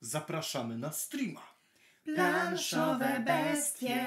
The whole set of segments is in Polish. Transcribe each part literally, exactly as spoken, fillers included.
zapraszamy na streama. Planszowe bestie.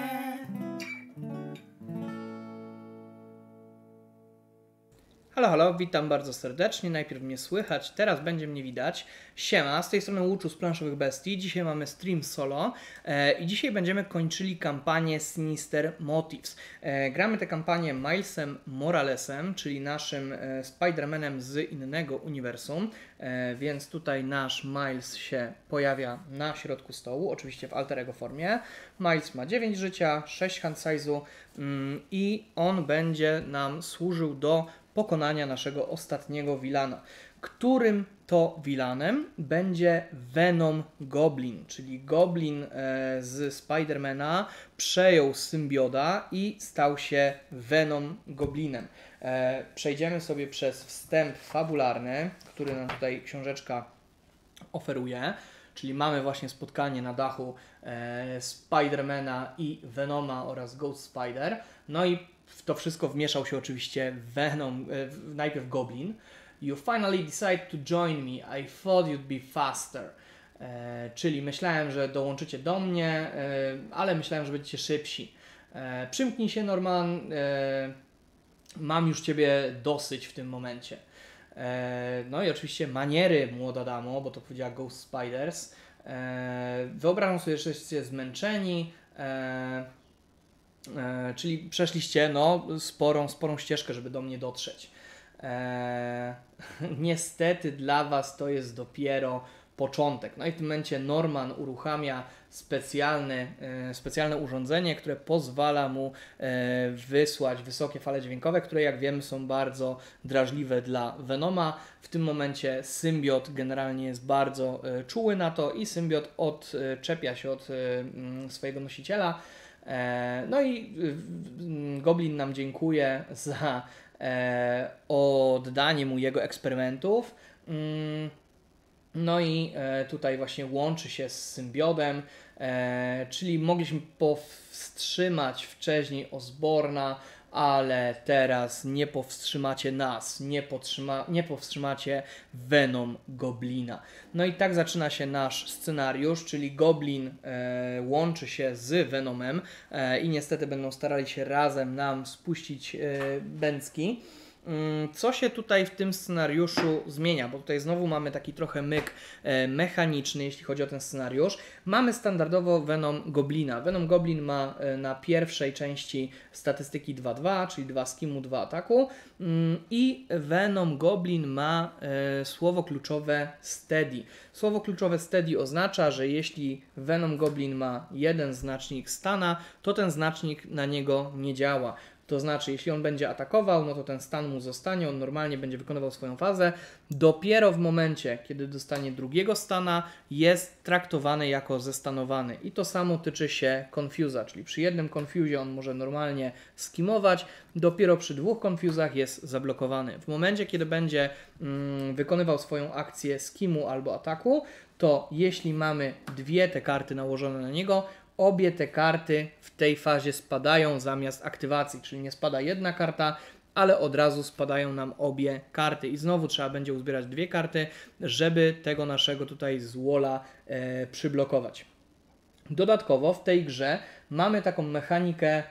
Halo, halo, witam bardzo serdecznie. Najpierw mnie słychać, teraz będzie mnie widać. Siema, z tej strony Łuczu z Planszowych Bestii. Dzisiaj mamy stream solo e, i dzisiaj będziemy kończyli kampanię Sinister Motives. E, gramy tę kampanię Milesem Moralesem, czyli naszym e, Spider-Manem z innego uniwersum, e, więc tutaj nasz Miles się pojawia na środku stołu, oczywiście w alter ego formie. Miles ma dziewięć życia, sześć hand size'u mm, i on będzie nam służył do pokonania naszego ostatniego wilana. Którym to wilanem będzie Venom Goblin, czyli Goblin e, z Spidermana przejął symbioda i stał się Venom Goblinem. E, przejdziemy sobie przez wstęp fabularny, który nam tutaj książeczka oferuje. Czyli mamy właśnie spotkanie na dachu e, Spidermana i Venoma oraz Ghost Spider. No i w to wszystko wmieszał się oczywiście Venom, e, najpierw Goblin. You finally decide to join me. I thought you'd be faster. E, czyli myślałem, że dołączycie do mnie, e, ale myślałem, że będziecie szybsi. E, przymknij się, Norman. E, mam już ciebie dosyć w tym momencie. No i oczywiście maniery, młoda damo, bo to powiedziała Ghost Spiders. Wyobrażam sobie, że jesteście zmęczeni, czyli przeszliście no, sporą, sporą ścieżkę, żeby do mnie dotrzeć. Niestety dla Was to jest dopiero początek. No i w tym momencie Norman uruchamia specjalne, e, specjalne urządzenie, które pozwala mu e, wysłać wysokie fale dźwiękowe, które jak wiemy są bardzo drażliwe dla Venoma. W tym momencie symbiot generalnie jest bardzo e, czuły na to i symbiot odczepia się od e, swojego nosiciela. E, no i e, Goblin nam dziękuję za e, oddanie mu jego eksperymentów. Mm. No i e, tutaj właśnie łączy się z symbiodem, e, czyli mogliśmy powstrzymać wcześniej Osborna, ale teraz nie powstrzymacie nas, nie, podtrzyma, nie powstrzymacie Venom Goblina. No i tak zaczyna się nasz scenariusz, czyli Goblin e, łączy się z Venomem e, i niestety będą starali się razem nam spuścić e, bęcki. Co się tutaj w tym scenariuszu zmienia? Bo tutaj znowu mamy taki trochę myk e, mechaniczny, jeśli chodzi o ten scenariusz. Mamy standardowo Venom Goblina. Venom Goblin ma e, na pierwszej części statystyki dwa dwa, czyli dwa skimu, dwa ataku. Mm, I Venom Goblin ma e, słowo kluczowe steady. Słowo kluczowe steady oznacza, że jeśli Venom Goblin ma jeden znacznik stana, to ten znacznik na niego nie działa. To znaczy, jeśli on będzie atakował, no to ten stan mu zostanie, on normalnie będzie wykonywał swoją fazę. Dopiero w momencie, kiedy dostanie drugiego stana, jest traktowany jako zestanowany. I to samo tyczy się Confuse'a, czyli przy jednym Confuse'ie on może normalnie skimować, dopiero przy dwóch Confuse'ach jest zablokowany. W momencie, kiedy będzie mm, wykonywał swoją akcję skimu albo ataku, to jeśli mamy dwie te karty nałożone na niego, obie te karty w tej fazie spadają zamiast aktywacji, czyli nie spada jedna karta, ale od razu spadają nam obie karty i znowu trzeba będzie uzbierać dwie karty, żeby tego naszego tutaj złola e, przyblokować. Dodatkowo w tej grze mamy taką mechanikę e,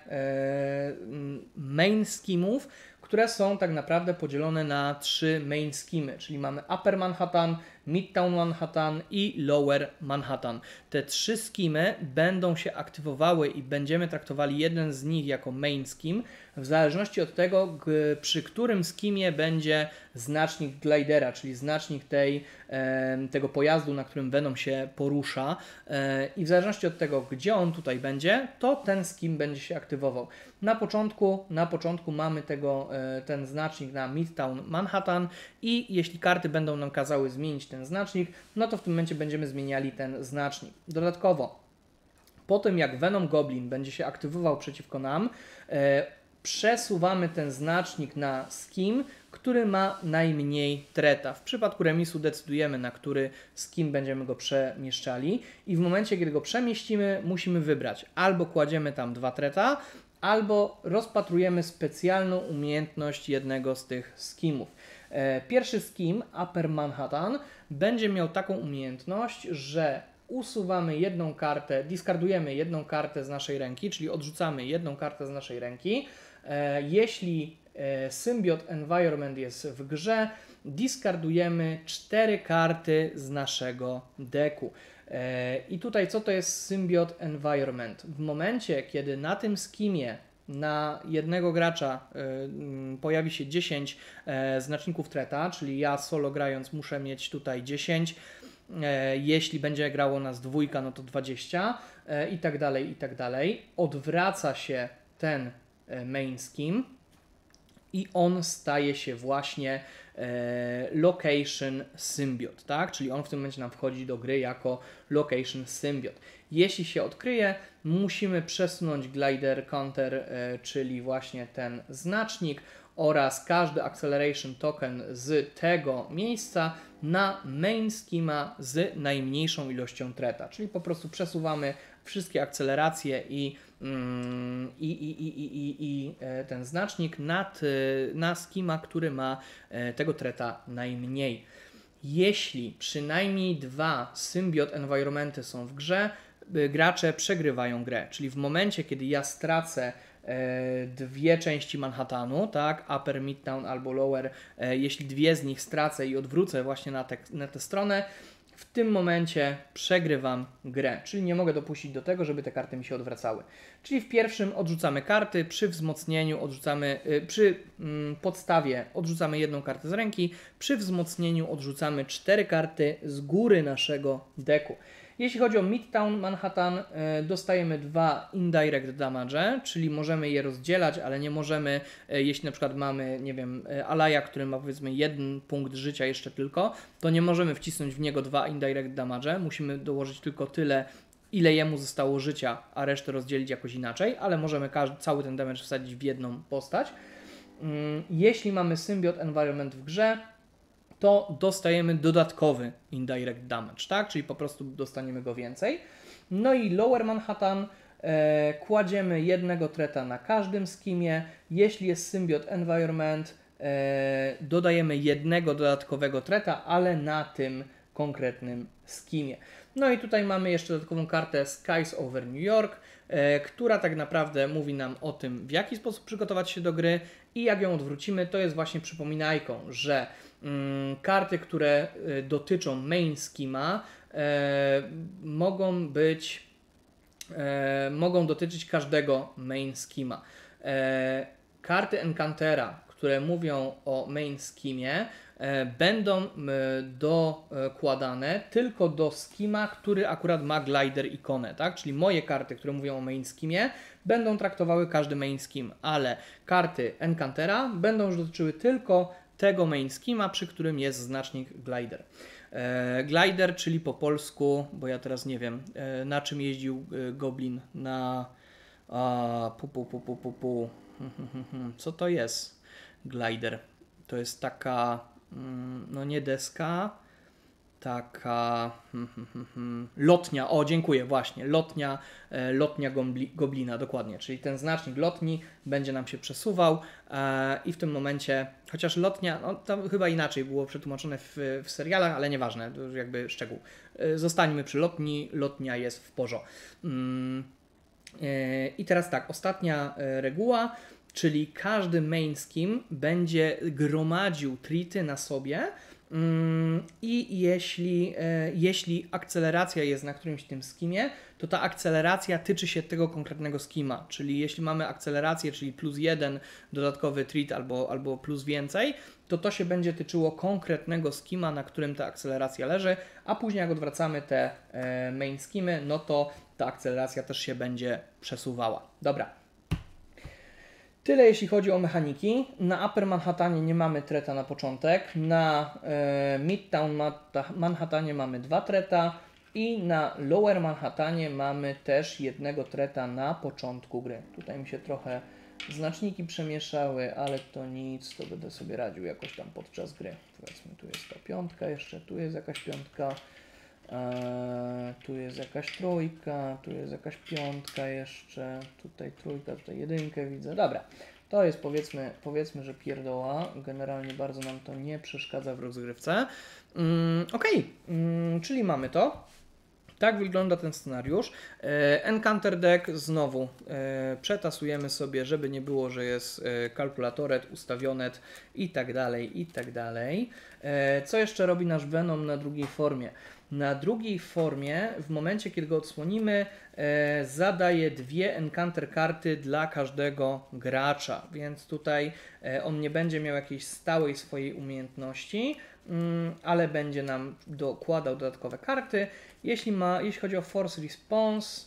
main skimów, które są tak naprawdę podzielone na trzy main skimy, czyli mamy Upper Manhattan, Midtown Manhattan i Lower Manhattan. Te trzy skimy będą się aktywowały i będziemy traktowali jeden z nich jako main skim, w zależności od tego, przy którym skimie będzie znacznik glidera, czyli znacznik tej, e, tego pojazdu, na którym Venom się porusza e, i w zależności od tego, gdzie on tutaj będzie, to ten skim będzie się aktywował. Na początku, na początku mamy tego, e, ten znacznik na Midtown Manhattan i jeśli karty będą nam kazały zmienić ten znacznik, no to w tym momencie będziemy zmieniali ten znacznik. Dodatkowo, po tym jak Venom Goblin będzie się aktywował przeciwko nam, e, przesuwamy ten znacznik na skim, który ma najmniej treta. W przypadku remisu decydujemy, na który skim będziemy go przemieszczali i w momencie, kiedy go przemieścimy, musimy wybrać albo kładziemy tam dwa treta, albo rozpatrujemy specjalną umiejętność jednego z tych skimów. Pierwszy skim, Upper Manhattan, będzie miał taką umiejętność, że usuwamy jedną kartę, discardujemy jedną kartę z naszej ręki, czyli odrzucamy jedną kartę z naszej ręki. E, jeśli e, Symbiote Environment jest w grze, discardujemy cztery karty z naszego deku. E, I tutaj co to jest Symbiote Environment? W momencie, kiedy na tym skimie na jednego gracza y, pojawi się dziesięć y, znaczników treta, czyli ja solo grając muszę mieć tutaj dziesięć, y, jeśli będzie grało nas dwójka, no to dwadzieścia y, i tak dalej, i tak dalej. Odwraca się ten y, main skim i on staje się właśnie e, Location Symbiote, tak? Czyli on w tym momencie nam wchodzi do gry jako Location Symbiote. Jeśli się odkryje, musimy przesunąć glider counter, e, czyli właśnie ten znacznik oraz każdy acceleration token z tego miejsca na main skima z najmniejszą ilością treta, czyli po prostu przesuwamy wszystkie akceleracje i, mm, i, i, i, i, i ten znacznik nad, na skima, który ma tego treta najmniej. Jeśli przynajmniej dwa Symbiote Environmenty są w grze, gracze przegrywają grę, czyli w momencie, kiedy ja stracę dwie części Manhattanu, tak, upper, midtown albo lower, jeśli dwie z nich stracę i odwrócę właśnie na, te, na tę stronę, w tym momencie przegrywam grę, czyli nie mogę dopuścić do tego, żeby te karty mi się odwracały. Czyli w pierwszym odrzucamy karty, przy wzmocnieniu odrzucamy, przy podstawie odrzucamy jedną kartę z ręki, przy wzmocnieniu odrzucamy cztery karty z góry naszego deku. Jeśli chodzi o Midtown Manhattan, dostajemy dwa indirect damage, czyli możemy je rozdzielać, ale nie możemy, jeśli na przykład mamy, nie wiem, Alaya, który ma powiedzmy jeden punkt życia jeszcze tylko, to nie możemy wcisnąć w niego dwa indirect damage, musimy dołożyć tylko tyle, ile jemu zostało życia, a resztę rozdzielić jakoś inaczej, ale możemy każdy, cały ten damage wsadzić w jedną postać. Jeśli mamy Symbiote Environment w grze, to dostajemy dodatkowy indirect damage, tak? Czyli po prostu dostaniemy go więcej. No i Lower Manhattan e, kładziemy jednego treta na każdym skimie. Jeśli jest Symbiote Environment, e, dodajemy jednego dodatkowego treta, ale na tym konkretnym skimie. No i tutaj mamy jeszcze dodatkową kartę Skies Over New York, e, która tak naprawdę mówi nam o tym, w jaki sposób przygotować się do gry i jak ją odwrócimy, to jest właśnie przypominajką, że mm, karty, które y, dotyczą main skima, e, mogą być, e, mogą dotyczyć każdego main skima. E, karty Encantera, które mówią o main skimie, e, będą e, dokładane tylko do skima, który akurat ma glider ikonę, tak? Czyli moje karty, które mówią o main skimie, będą traktowały każdy main skim, ale karty Encantera będą już dotyczyły tylko tego main skima, przy którym jest znacznik glider. E, glider, czyli po polsku, bo ja teraz nie wiem, e, na czym jeździł e, Goblin, na a, pu, pu, pu, pu, pu, pu. Co to jest glider? To jest taka, mm, no nie deska, taka hmm, hmm, hmm, lotnia, o dziękuję, właśnie, lotnia, e, lotnia gombli, goblina, dokładnie, czyli ten znacznik lotni będzie nam się przesuwał e, i w tym momencie, chociaż lotnia, no to chyba inaczej było przetłumaczone w, w serialach, ale nieważne, to już jakby szczegół. E, zostańmy przy lotni, lotnia jest w porządku. Mm, e, I teraz tak, ostatnia e, reguła, czyli każdy main skim będzie gromadził treaty na sobie. I jeśli, jeśli akceleracja jest na którymś tym skimie, to ta akceleracja tyczy się tego konkretnego skima, czyli jeśli mamy akcelerację, czyli plus jeden dodatkowy treat albo, albo plus więcej, to to się będzie tyczyło konkretnego skima, na którym ta akceleracja leży, a później jak odwracamy te main skimy, no to ta akceleracja też się będzie przesuwała. Dobra. Tyle jeśli chodzi o mechaniki. Na Upper Manhattanie nie mamy treta na początek, na e, Midtown Manhattanie mamy dwa treta i na Lower Manhattanie mamy też jednego treta na początku gry. Tutaj mi się trochę znaczniki przemieszały, ale to nic, to będę sobie radził jakoś tam podczas gry. Powiedzmy, tu jest ta piątka, jeszcze tu jest jakaś piątka, e, tu jest jakaś trójka, tu jest jakaś piątka jeszcze, tutaj trójka, tutaj jedynkę widzę. Dobra, to jest powiedzmy, powiedzmy, że pierdoła. Generalnie bardzo nam to nie przeszkadza w rozgrywce. Mm, ok, mm, czyli mamy to. Tak wygląda ten scenariusz. E, Encounter deck znowu e, przetasujemy sobie, żeby nie było, że jest e, kalkulatoret, ustawionet i tak dalej, i tak dalej. E, co jeszcze robi nasz Venom na drugiej formie? Na drugiej formie, w momencie kiedy go odsłonimy, e, zadaje dwie Encounter karty dla każdego gracza, więc tutaj e, on nie będzie miał jakiejś stałej swojej umiejętności, mm, ale będzie nam dokładał dodatkowe karty. Jeśli, ma, jeśli chodzi o Force Response,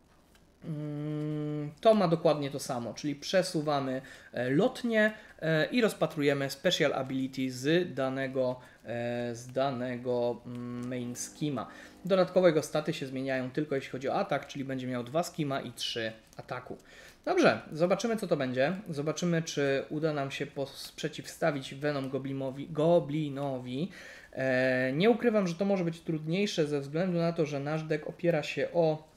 mm, to ma dokładnie to samo, czyli przesuwamy e, lotnie e, i rozpatrujemy Special Ability z danego z danego main skima. Dodatkowo jego staty się zmieniają tylko jeśli chodzi o atak, czyli będzie miał dwa skima i trzy ataku. Dobrze, zobaczymy co to będzie. Zobaczymy, czy uda nam się przeciwstawić Venom Goblinowi. Goblinowi. E, nie ukrywam, że to może być trudniejsze ze względu na to, że nasz deck opiera się o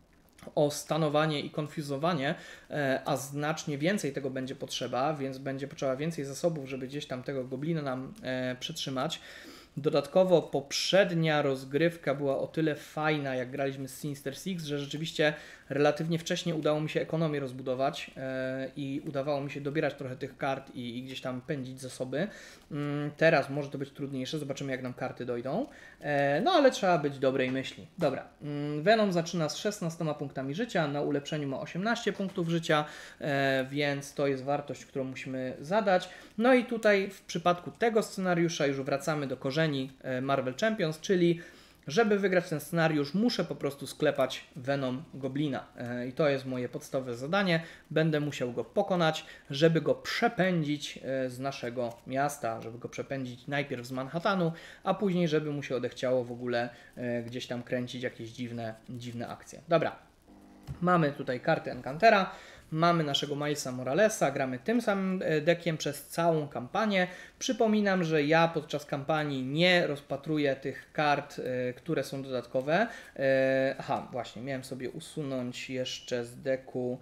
o stanowanie i konfuzowanie, a znacznie więcej tego będzie potrzeba, więc będzie potrzeba więcej zasobów, żeby gdzieś tam tego goblina nam e, przytrzymać. Dodatkowo poprzednia rozgrywka była o tyle fajna, jak graliśmy z Sinister Six, że rzeczywiście relatywnie wcześnie udało mi się ekonomię rozbudować e, i udawało mi się dobierać trochę tych kart i, i gdzieś tam pędzić zasoby. Mm, teraz może to być trudniejsze, zobaczymy jak nam karty dojdą. E, no ale trzeba być dobrej myśli. Dobra, mm, Venom zaczyna z szesnastoma punktami życia, na ulepszeniu ma osiemnaście punktów życia, e, więc to jest wartość, którą musimy zadać. No i tutaj w przypadku tego scenariusza już wracamy do korzeni Marvel Champions, czyli żeby wygrać ten scenariusz, muszę po prostu sklepać Venom Goblina. I to jest moje podstawowe zadanie. Będę musiał go pokonać, żeby go przepędzić z naszego miasta, żeby go przepędzić najpierw z Manhattanu, a później, żeby mu się odechciało w ogóle gdzieś tam kręcić jakieś dziwne, dziwne akcje. Dobra, mamy tutaj karty Encountera. Mamy naszego Milesa Moralesa, gramy tym samym deckiem przez całą kampanię. Przypominam, że ja podczas kampanii nie rozpatruję tych kart, y, które są dodatkowe. Y, aha, właśnie, miałem sobie usunąć jeszcze z decku,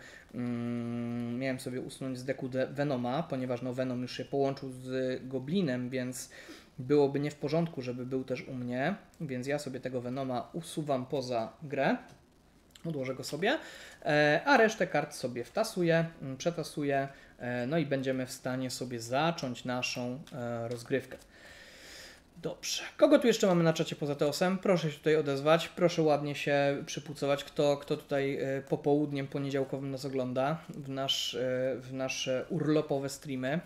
mm, miałem sobie usunąć z decku de Venoma, ponieważ no Venom już się połączył z Goblinem, więc byłoby nie w porządku, żeby był też u mnie, więc ja sobie tego Venoma usuwam poza grę. Odłożę go sobie, a resztę kart sobie wtasuję, przetasuję, no i będziemy w stanie sobie zacząć naszą rozgrywkę. Dobrze. Kogo tu jeszcze mamy na czacie poza Teosem? Proszę się tutaj odezwać, proszę ładnie się przypucować, kto, kto tutaj popołudniem poniedziałkowym nas ogląda w, nasz, w nasze urlopowe streamy.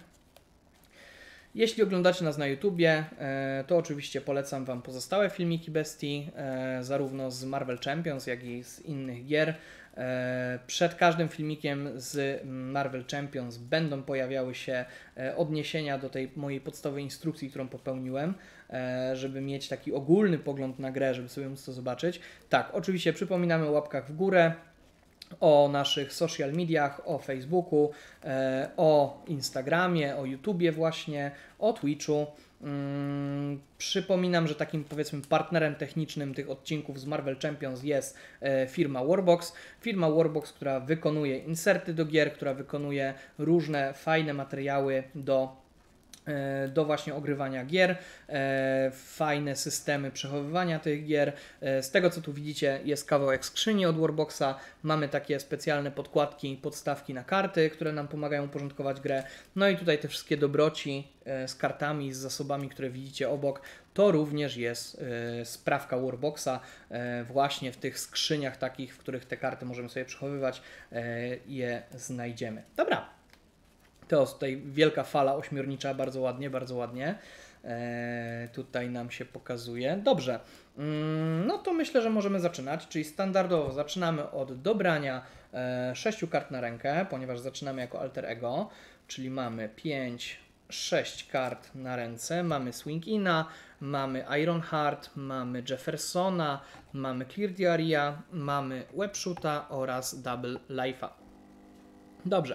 Jeśli oglądacie nas na YouTubie, to oczywiście polecam Wam pozostałe filmiki Bestii, zarówno z Marvel Champions, jak i z innych gier. Przed każdym filmikiem z Marvel Champions będą pojawiały się odniesienia do tej mojej podstawowej instrukcji, którą popełniłem, żeby mieć taki ogólny pogląd na grę, żeby sobie móc to zobaczyć. Tak, oczywiście przypominamy o łapkach w górę, o naszych social mediach, o Facebooku, o Instagramie, o YouTubie właśnie, o Twitchu. Hmm, przypominam, że takim powiedzmy partnerem technicznym tych odcinków z Marvel Champions jest e, firma Warbox. Firma Warbox, która wykonuje inserty do gier, która wykonuje różne fajne materiały do do właśnie ogrywania gier, e, fajne systemy przechowywania tych gier. E, z tego co tu widzicie jest kawałek skrzyni od Warboxa, mamy takie specjalne podkładki, podstawki na karty, które nam pomagają porządkować grę. No i tutaj te wszystkie dobroci e, z kartami, z zasobami, które widzicie obok, to również jest e, sprawka Warboxa, e, właśnie w tych skrzyniach takich, w których te karty możemy sobie przechowywać, e, je znajdziemy. Dobra. Teos, tutaj wielka fala ośmiornicza, bardzo ładnie, bardzo ładnie. E, tutaj nam się pokazuje. Dobrze, mm, no to myślę, że możemy zaczynać, czyli standardowo zaczynamy od dobrania e, sześciu kart na rękę, ponieważ zaczynamy jako alter ego, czyli mamy pięć, sześć kart na ręce, mamy Swing-Ina, mamy Ironheart, mamy Jeffersona, mamy Clear the Area, mamy Webshoota oraz Double Life'a. Dobrze.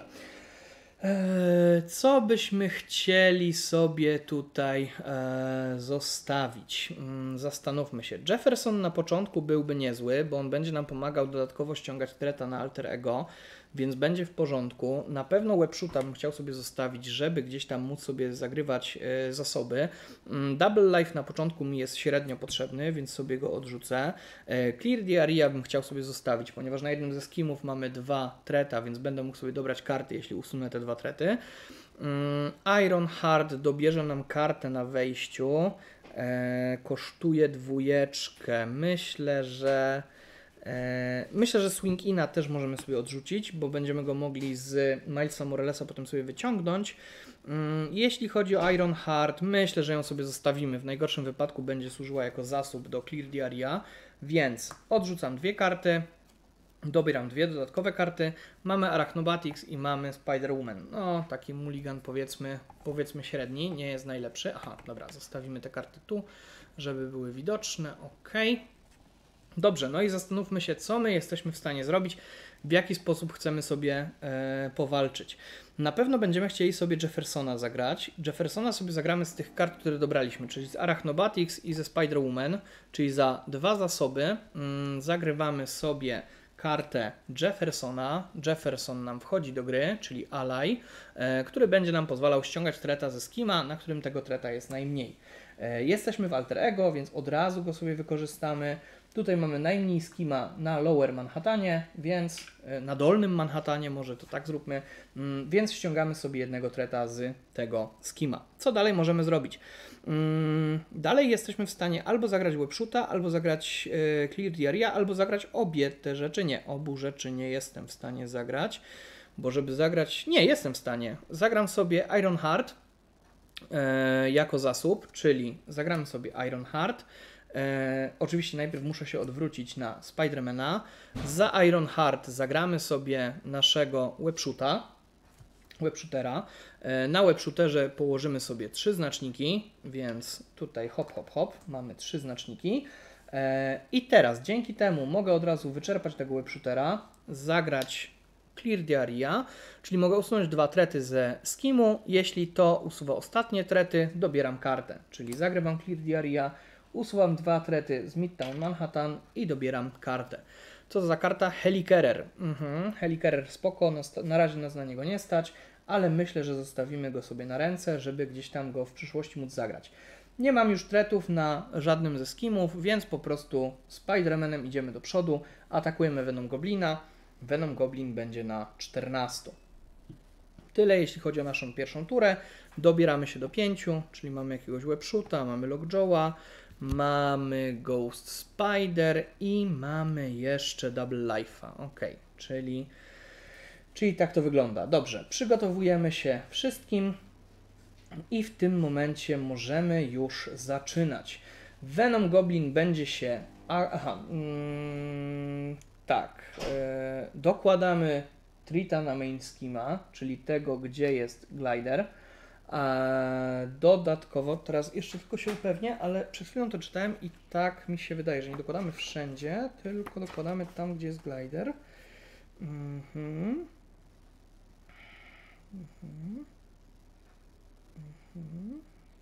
Co byśmy chcieli sobie tutaj e, zostawić? Zastanówmy się. Jefferson na początku byłby niezły, bo on będzie nam pomagał dodatkowo ściągać treta na alter ego. więc będzie w porządku. Na pewno webshoota bym chciał sobie zostawić, żeby gdzieś tam móc sobie zagrywać e, zasoby. Double Life na początku mi jest średnio potrzebny, więc sobie go odrzucę. E, Clear the Area bym chciał sobie zostawić, ponieważ na jednym ze skimów mamy dwa treta, więc będę mógł sobie dobrać karty, jeśli usunę te dwa trety. Iron Heart dobierze nam kartę na wejściu. E, kosztuje dwójeczkę. Myślę, że e, myślę, że Swing Ina też możemy sobie odrzucić, bo będziemy go mogli z Milesa Moralesa potem sobie wyciągnąć. Mm, jeśli chodzi o Iron Heart, myślę, że ją sobie zostawimy. W najgorszym wypadku będzie służyła jako zasób do Clear the Area, więc odrzucam dwie karty. Dobieram dwie dodatkowe karty. Mamy Arachnobatics i mamy Spider-Woman. No, taki mulligan powiedzmy, powiedzmy średni, nie jest najlepszy. Aha, dobra, zostawimy te karty tu, żeby były widoczne. Ok. Dobrze, no i zastanówmy się, co my jesteśmy w stanie zrobić, w jaki sposób chcemy sobie e, powalczyć. Na pewno będziemy chcieli sobie Jeffersona zagrać. Jeffersona sobie zagramy z tych kart, które dobraliśmy, czyli z Arachnobatics i ze Spider-Woman, czyli za dwa zasoby mm, zagrywamy sobie kartę Jeffersona. Jefferson nam wchodzi do gry, czyli Ally, e, który będzie nam pozwalał ściągać treta ze skima, na którym tego treta jest najmniej. E, jesteśmy w Alter Ego, więc od razu go sobie wykorzystamy. Tutaj mamy najmniej skima na Lower Manhattanie, więc e, na Dolnym Manhattanie, może to tak zróbmy, mm, więc ściągamy sobie jednego treta z tego skima. Co dalej możemy zrobić? Mm, dalej jesteśmy w stanie albo zagrać webshoota, albo zagrać e, Clear the Area, albo zagrać obie te rzeczy. Nie, obu rzeczy nie jestem w stanie zagrać, bo żeby zagrać... Nie, jestem w stanie. Zagram sobie Iron Heart e, jako zasób, czyli zagramy sobie Iron Heart. E, oczywiście najpierw muszę się odwrócić na Spidermana. Za Iron Heart zagramy sobie naszego webshoota. Webshootera. Na webshooterze położymy sobie trzy znaczniki, więc tutaj hop, hop, hop, mamy trzy znaczniki. I teraz dzięki temu mogę od razu wyczerpać tego webshootera, zagrać Clear the Area, czyli mogę usunąć dwa trety ze skimu. Jeśli to usuwa ostatnie trety, dobieram kartę, czyli zagrywam Clear the Area, usuwam dwa trety z Midtown Manhattan i dobieram kartę. Co to za karta? Helicarrier. Mhm. Helicarrier spoko, na razie nas na niego nie stać, ale myślę, że zostawimy go sobie na ręce, żeby gdzieś tam go w przyszłości móc zagrać. Nie mam już tretów na żadnym ze skimów, więc po prostu Spider-Manem idziemy do przodu, atakujemy Venom Goblina. Venom Goblin będzie na czternaście. Tyle jeśli chodzi o naszą pierwszą turę. Dobieramy się do pięciu, czyli mamy jakiegoś webshoota, mamy Lockjawa, mamy Ghost Spider i mamy jeszcze Double Life'a. Ok, czyli, czyli tak to wygląda. Dobrze, przygotowujemy się wszystkim i w tym momencie możemy już zaczynać. Venom Goblin będzie się... Aha, mm, tak. Yy, dokładamy Trita na main schema, czyli tego, gdzie jest glider. A dodatkowo, teraz jeszcze tylko się upewnię, ale przed chwilą to czytałem i tak mi się wydaje, że nie dokładamy wszędzie, tylko dokładamy tam, gdzie jest glider. Mhm. Mhm. Mhm.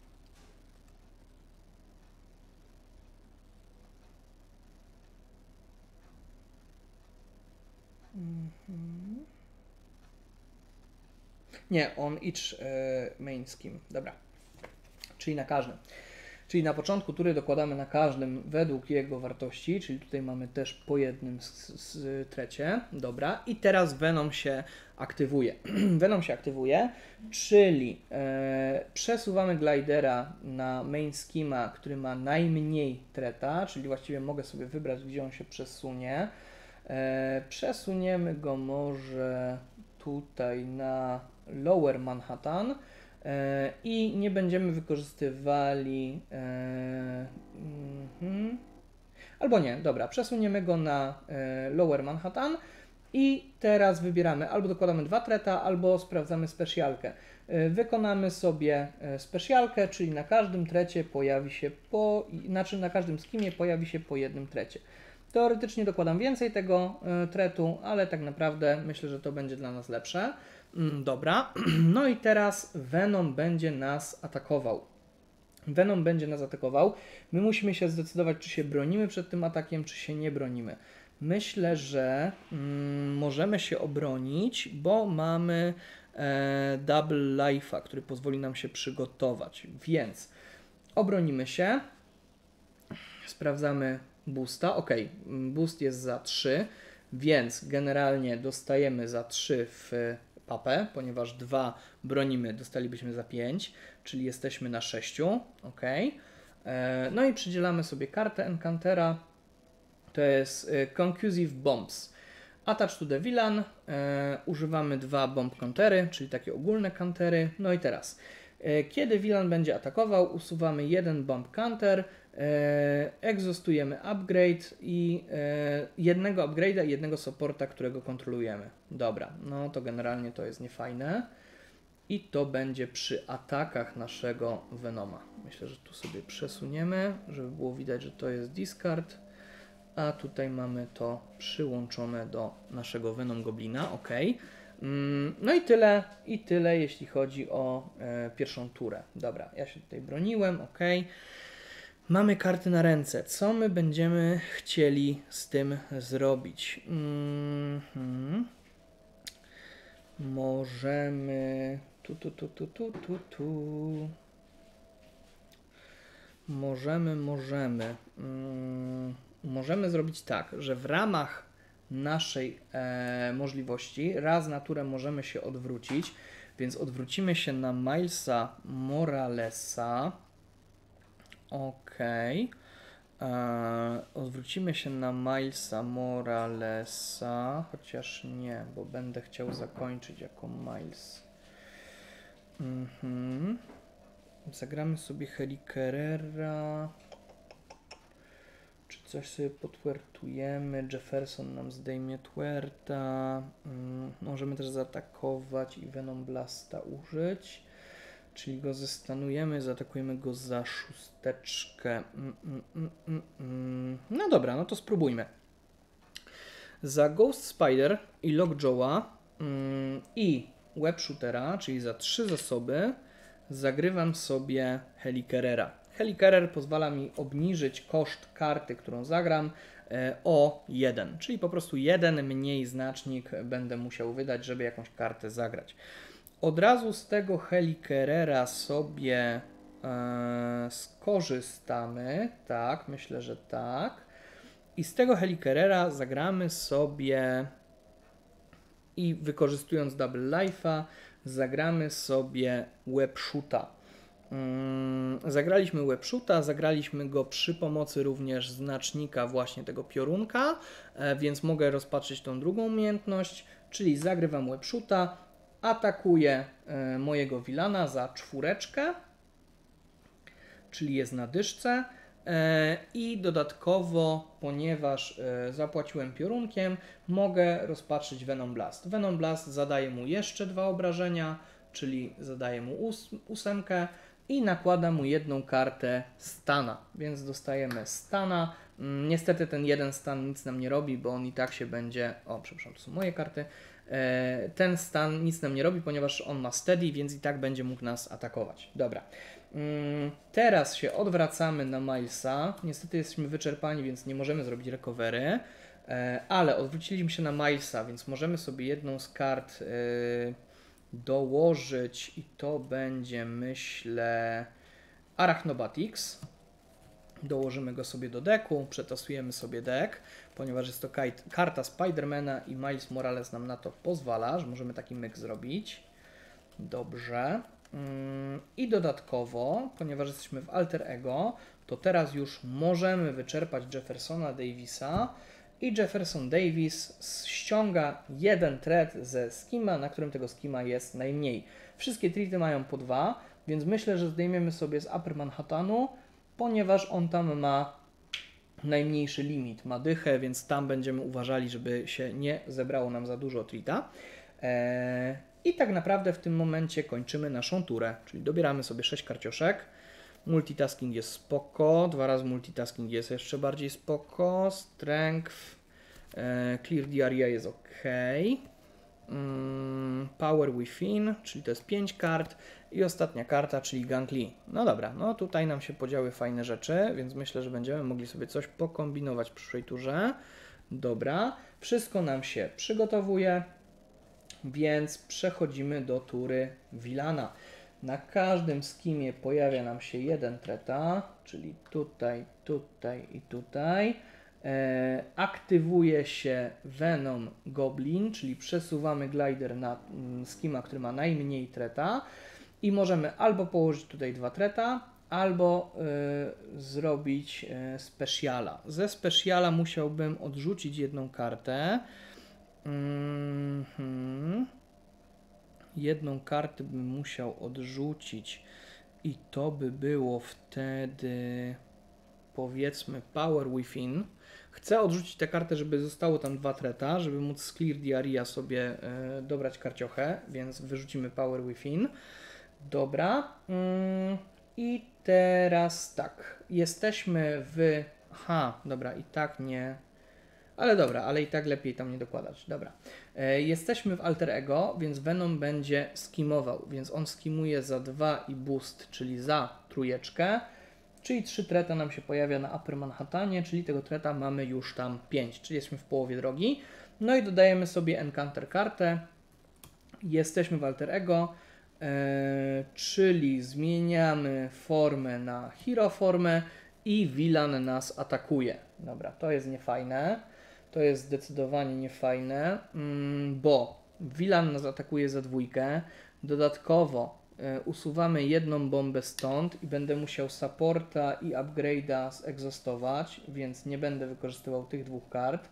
Mhm. Nie, on each e, main scheme. Dobra. Czyli na każdym. Czyli na początku tury dokładamy na każdym według jego wartości, czyli tutaj mamy też po jednym z, z trecie. Dobra. I teraz Venom się aktywuje. Venom się aktywuje, czyli e, przesuwamy glidera na main schema, który ma najmniej treta, czyli właściwie mogę sobie wybrać, gdzie on się przesunie. E, przesuniemy go może tutaj na Lower Manhattan e, i nie będziemy wykorzystywali e, mm, albo nie, dobra, przesuniemy go na e, Lower Manhattan i teraz wybieramy albo dokładamy dwa treta, albo sprawdzamy specjalkę. E, wykonamy sobie e, specjalkę, czyli na każdym trecie pojawi się po, znaczy na każdym skimie pojawi się po jednym trecie. Teoretycznie dokładam więcej tego y, tretu, ale tak naprawdę myślę, że to będzie dla nas lepsze. Mm, dobra, no i teraz Venom będzie nas atakował. Venom będzie nas atakował. My musimy się zdecydować, czy się bronimy przed tym atakiem, czy się nie bronimy. Myślę, że mm, możemy się obronić, bo mamy e, Double Life'a, który pozwoli nam się przygotować, więc obronimy się, sprawdzamy boosta, ok, boost jest za trzy, więc generalnie dostajemy za trzy w papę, ponieważ dwa bronimy, dostalibyśmy za pięć, czyli jesteśmy na sześciu, ok. E, no i przydzielamy sobie kartę Enchantera, to jest e, Concussive Bombs. Attach to the Villain, e, używamy dwa bomb countery, czyli takie ogólne countery. No i teraz, e, kiedy Villain będzie atakował, usuwamy jeden bomb counter, e, egzostujemy upgrade i e, jednego upgrade'a i jednego supporta, którego kontrolujemy. Dobra, no to generalnie to jest niefajne. I to będzie przy atakach naszego Venoma. Myślę, że tu sobie przesuniemy, żeby było widać, że to jest discard. A tutaj mamy to przyłączone do naszego Venom Goblina, ok. No i tyle, i tyle jeśli chodzi o e, pierwszą turę. Dobra, ja się tutaj broniłem, ok. Mamy karty na ręce. Co my będziemy chcieli z tym zrobić? Mm-hmm. Możemy... Tu, tu, tu, tu, tu, tu, tu. Możemy, możemy... Mm. Możemy zrobić tak, że w ramach naszej e, możliwości raz na turę możemy się odwrócić, więc odwrócimy się na Milesa Moralesa. Ok. E, odwrócimy się na Milesa Moralesa, chociaż nie, bo będę chciał zakończyć jako Miles. Mhm. Zagramy sobie Helicarrera. Czy coś sobie potwertujemy? Jefferson nam zdejmie twerta. Hmm, możemy też zaatakować i Venom Blasta użyć. Czyli go zestanujemy, zaatakujemy go za szósteczkę. Mm, mm, mm, mm, mm. No dobra, no to spróbujmy. Za Ghost Spider i Lockjawa mm, i Web Shootera, czyli za trzy zasoby, zagrywam sobie Helicarrera. Helicarrer pozwala mi obniżyć koszt karty, którą zagram, e, o jeden, czyli po prostu jeden mniej znacznik będę musiał wydać, żeby jakąś kartę zagrać. Od razu z tego Helicarrera sobie e, skorzystamy, tak, myślę, że tak. I z tego Helicarrera zagramy sobie i wykorzystując Double Life'a zagramy sobie Web Shoota. Zagraliśmy Webshoota, zagraliśmy go przy pomocy również znacznika właśnie tego piorunka, więc mogę rozpatrzyć tą drugą umiejętność, czyli zagrywam Webshoota, atakuję mojego Villana za czwóreczkę, czyli jest na dyszce i dodatkowo, ponieważ zapłaciłem piorunkiem, mogę rozpatrzyć Venom Blast. Venom Blast zadaje mu jeszcze dwa obrażenia, czyli zadaje mu ós ósemkę, i nakłada mu jedną kartę stana, więc dostajemy stana. Niestety ten jeden stan nic nam nie robi, bo on i tak się będzie... O, przepraszam, to są moje karty. E, ten stan nic nam nie robi, ponieważ on ma steady, więc i tak będzie mógł nas atakować. Dobra. Mm, teraz się odwracamy na Milesa. Niestety jesteśmy wyczerpani, więc nie możemy zrobić recovery, e, ale odwróciliśmy się na Milesa, więc możemy sobie jedną z kart... E, dołożyć i to będzie, myślę, Arachnobatics. Dołożymy go sobie do decku, przetasujemy sobie deck, ponieważ jest to karta Spidermana i Miles Morales nam na to pozwala, że możemy taki myk zrobić. Dobrze. I dodatkowo, ponieważ jesteśmy w Alter Ego, to teraz już możemy wyczerpać Jeffersona Davisa i Jefferson Davis ściąga jeden threat ze skima, na którym tego skima jest najmniej. Wszystkie treaty mają po dwa, więc myślę, że zdejmiemy sobie z Upper Manhattanu, ponieważ on tam ma najmniejszy limit, ma dychę, więc tam będziemy uważali, żeby się nie zebrało nam za dużo treata. Eee, I tak naprawdę w tym momencie kończymy naszą turę, czyli dobieramy sobie sześć karcioszek. Multitasking jest spoko, dwa razy multitasking jest jeszcze bardziej spoko, strength, e, clear the area jest ok, mm, power within, czyli to jest pięć kart i ostatnia karta, czyli Gang Li. No dobra, no tutaj nam się podziały fajne rzeczy, więc myślę, że będziemy mogli sobie coś pokombinować w przyszłej turze. Dobra, wszystko nam się przygotowuje, więc przechodzimy do tury Villana. Na każdym skimie pojawia nam się jeden treta, czyli tutaj, tutaj i tutaj. E, aktywuje się Venom Goblin, czyli przesuwamy glider na mm, skima, który ma najmniej treta i możemy albo położyć tutaj dwa treta, albo y, zrobić y, speciala. Ze speciala musiałbym odrzucić jedną kartę. Mm-hmm. Jedną kartę bym musiał odrzucić i to by było wtedy, powiedzmy, Power Within. Chcę odrzucić tę kartę, żeby zostało tam dwa treta, żeby móc z Clear the Area sobie y, dobrać karciochę, więc wyrzucimy Power Within. Dobra. Mm, I teraz tak. Jesteśmy w... Aha, dobra, i tak nie... Ale dobra, ale i tak lepiej tam nie dokładać. Dobra. E, jesteśmy w Alter Ego, więc Venom będzie skimował, więc on skimuje za dwa i boost, czyli za trójeczkę, czyli trzy treta nam się pojawia na Upper Manhattanie, czyli tego treta mamy już tam pięć, czyli jesteśmy w połowie drogi. No i dodajemy sobie Encounter kartę. Jesteśmy w Alter Ego, e, czyli zmieniamy formę na Hero formę i Villan nas atakuje. Dobra, to jest niefajne. To jest zdecydowanie niefajne, bo Villan nas atakuje za dwójkę. Dodatkowo y, usuwamy jedną bombę stąd i będę musiał supporta i upgrade'a zegzaustować, więc nie będę wykorzystywał tych dwóch kart.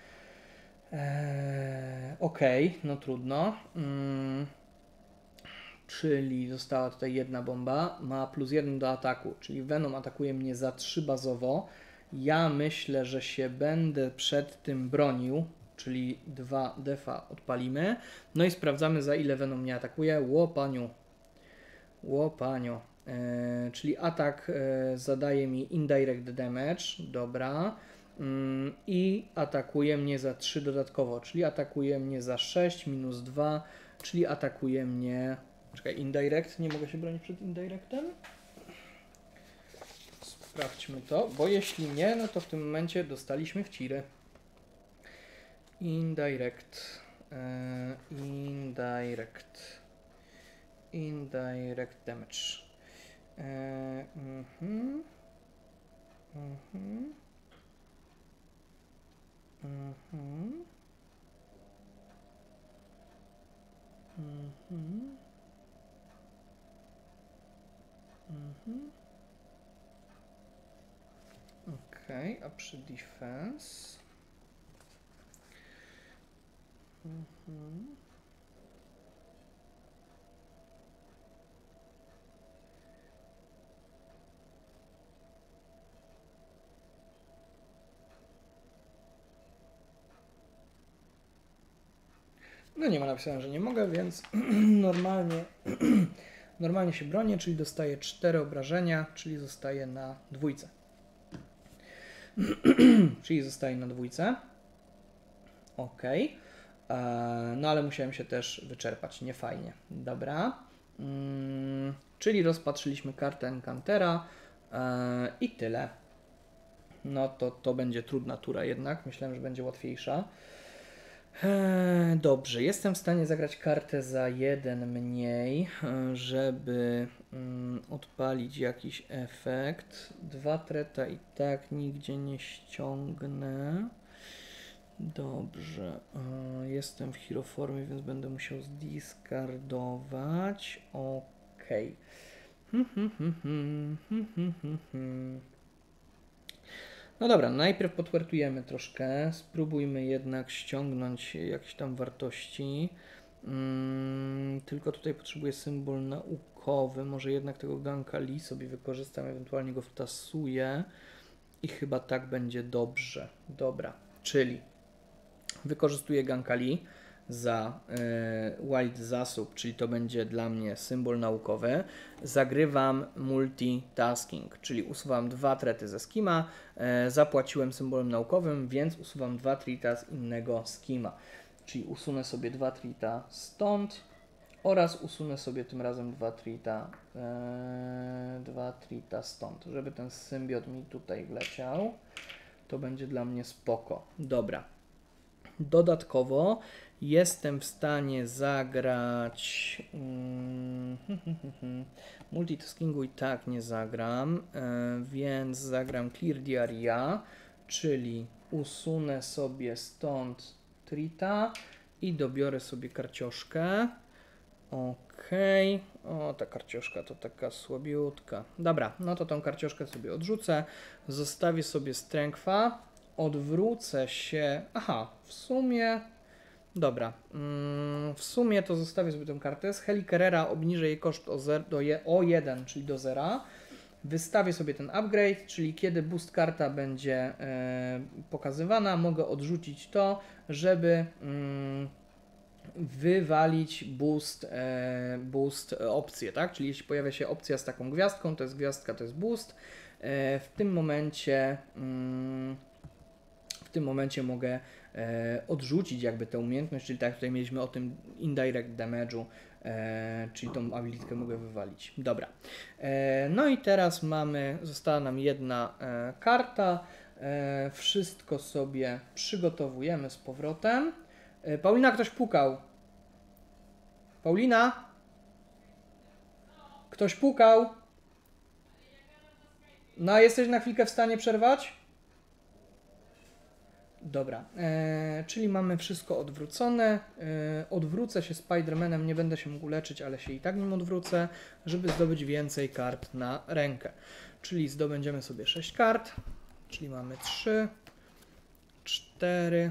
Eee, ok, no trudno. Mm, czyli została tutaj jedna bomba. Ma plus jeden do ataku, czyli Venom atakuje mnie za trzy bazowo. Ja myślę, że się będę przed tym bronił, czyli dwa defa odpalimy. No i sprawdzamy, za ile Venom mnie atakuje. Łopaniu. Łopaniu. E, czyli atak e, zadaje mi indirect damage. Dobra. Mm, I atakuje mnie za trzy dodatkowo, czyli atakuje mnie za sześć minus dwa, czyli atakuje mnie... Czekaj, indirect. Nie mogę się bronić przed indirectem? Sprawdźmy to, bo jeśli nie, no to w tym momencie dostaliśmy w ciry. Indirect. E, indirect. Indirect damage. E, mhm. Mhm. Mhm. Mhm. Mhm. Okej, okay, a przy defense? Mhm. No nie ma napisane, że nie mogę, więc normalnie, normalnie się bronię, czyli dostaję cztery obrażenia, czyli zostaję na dwójce. Czyli zostaje na dwójce. Ok. No ale musiałem się też wyczerpać. Nie fajnie. Dobra. Hmm, czyli rozpatrzyliśmy kartę Encountera i tyle. No to to będzie trudna tura jednak. Myślałem, że będzie łatwiejsza. Dobrze, jestem w stanie zagrać kartę za jeden mniej, żeby odpalić jakiś efekt. Dwa treta i tak nigdzie nie ściągnę. Dobrze, jestem w hero formie, więc będę musiał zdiskardować. Ok. No dobra, najpierw potwertujemy troszkę, spróbujmy jednak ściągnąć jakieś tam wartości. Hmm, tylko tutaj potrzebuję symbol naukowy, może jednak tego Ganka Li sobie wykorzystam, ewentualnie go wtasuję i chyba tak będzie dobrze. Dobra, czyli wykorzystuję Ganka Li za y, Wild Zasób, czyli to będzie dla mnie symbol naukowy. Zagrywam multitasking, czyli usuwam dwa trety ze skima, y, zapłaciłem symbolem naukowym, więc usuwam dwa trita z innego skima. Czyli usunę sobie dwa trita stąd oraz usunę sobie tym razem dwa trita, y, dwa trita stąd, żeby ten symbiot mi tutaj wleciał. to będzie dla mnie spoko. Dobra. Dodatkowo jestem w stanie zagrać... Hmm, hmm, hmm, hmm. Multitaskingu i tak nie zagram, yy, więc zagram Clear the Area, czyli usunę sobie stąd Trita i dobiorę sobie karcioszkę. Okej, okay. O, ta karcioszka to taka słabiutka. Dobra, no to tą karcioszkę sobie odrzucę, zostawię sobie Strengtha, odwrócę się, aha, w sumie, dobra, mm, w sumie to zostawię sobie tę kartę, z Helicarrera obniżę jej koszt o, zer, do je, o jeden, czyli do zera, wystawię sobie ten upgrade, czyli kiedy boost karta będzie e, pokazywana, mogę odrzucić to, żeby... Mm, wywalić boost, e, boost opcję, tak? Czyli jeśli pojawia się opcja z taką gwiazdką, to jest gwiazdka, to jest boost. E, w tym momencie mm, w tym momencie mogę e, odrzucić jakby tę umiejętność, czyli tak jak tutaj mieliśmy o tym indirect damage'u, e, czyli tą abilitkę mogę wywalić. Dobra. E, no i teraz mamy, została nam jedna e, karta. E, wszystko sobie przygotowujemy z powrotem. Paulina, ktoś pukał. Paulina? Ktoś pukał. No, jesteś na chwilkę w stanie przerwać? Dobra, e, czyli mamy wszystko odwrócone. E, odwrócę się Spider-Manem, nie będę się mógł leczyć, ale się i tak nim odwrócę, żeby zdobyć więcej kart na rękę. Czyli zdobędziemy sobie sześć kart, czyli mamy trzy, cztery,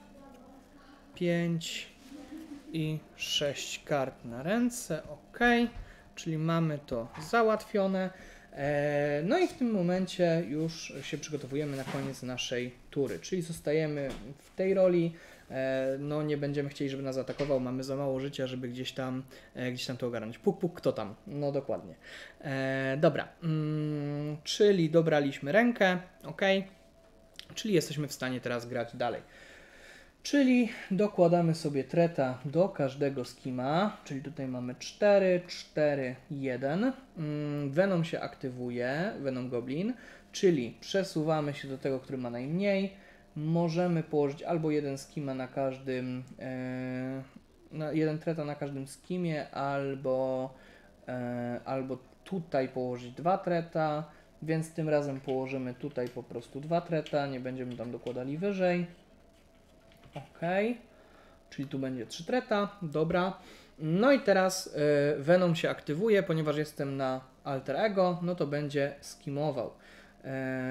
pięć i sześć kart na ręce, ok, czyli mamy to załatwione. No i w tym momencie już się przygotowujemy na koniec naszej tury, czyli zostajemy w tej roli, no nie będziemy chcieli, żeby nas atakował, mamy za mało życia, żeby gdzieś tam, gdzieś tam to ogarnąć. Puk, puk, kto tam? No dokładnie. Dobra, czyli dobraliśmy rękę, ok, czyli jesteśmy w stanie teraz grać dalej. Czyli dokładamy sobie treta do każdego skima, czyli tutaj mamy cztery, cztery, jeden. Venom się aktywuje, Venom Goblin, czyli przesuwamy się do tego, który ma najmniej. Możemy położyć albo jeden skima na każdym, e, na jeden treta na każdym skimie, albo, e, albo tutaj położyć dwa treta, więc tym razem położymy tutaj po prostu dwa treta, nie będziemy tam dokładali wyżej. Ok, czyli tu będzie trzy treta, dobra. No i teraz y, Venom się aktywuje, ponieważ jestem na Alter Ego, no to będzie skimował. Yy,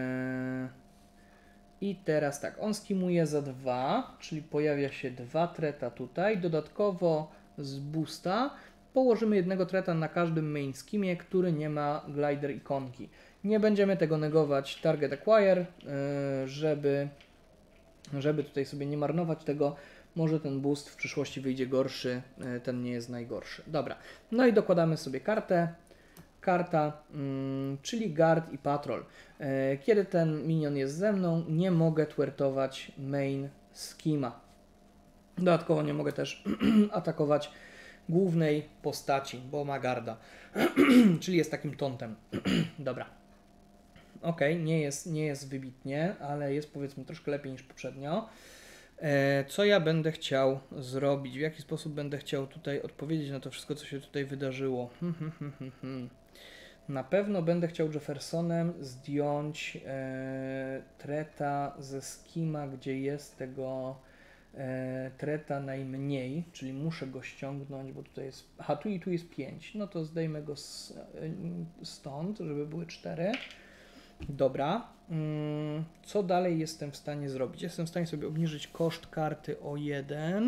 I teraz tak, on skimuje za dwa, czyli pojawia się dwa treta tutaj. Dodatkowo z boosta położymy jednego treta na każdym main skimie, który nie ma glider ikonki. Nie będziemy tego negować target acquire, yy, żeby... żeby tutaj sobie nie marnować tego, może ten boost w przyszłości wyjdzie gorszy, ten nie jest najgorszy. Dobra, no i dokładamy sobie kartę, karta, mm, czyli guard i patrol. Kiedy ten minion jest ze mną, nie mogę twertować main skima. Dodatkowo nie mogę też atakować głównej postaci, bo ma garda, czyli jest takim tontem. Dobra. Ok, nie jest, nie jest wybitnie, ale jest powiedzmy troszkę lepiej niż poprzednio. E, co ja będę chciał zrobić? W jaki sposób będę chciał tutaj odpowiedzieć na to wszystko, co się tutaj wydarzyło? Hmm, hmm, hmm, hmm, hmm. Na pewno będę chciał Jeffersonem zdjąć e, treta ze skima, gdzie jest tego e, treta najmniej, czyli muszę go ściągnąć, bo tutaj jest... Aha, tu i tu jest pięć. No to zdejmę go z, e, stąd, żeby były cztery. Dobra, co dalej jestem w stanie zrobić? Jestem w stanie sobie obniżyć koszt karty o jeden.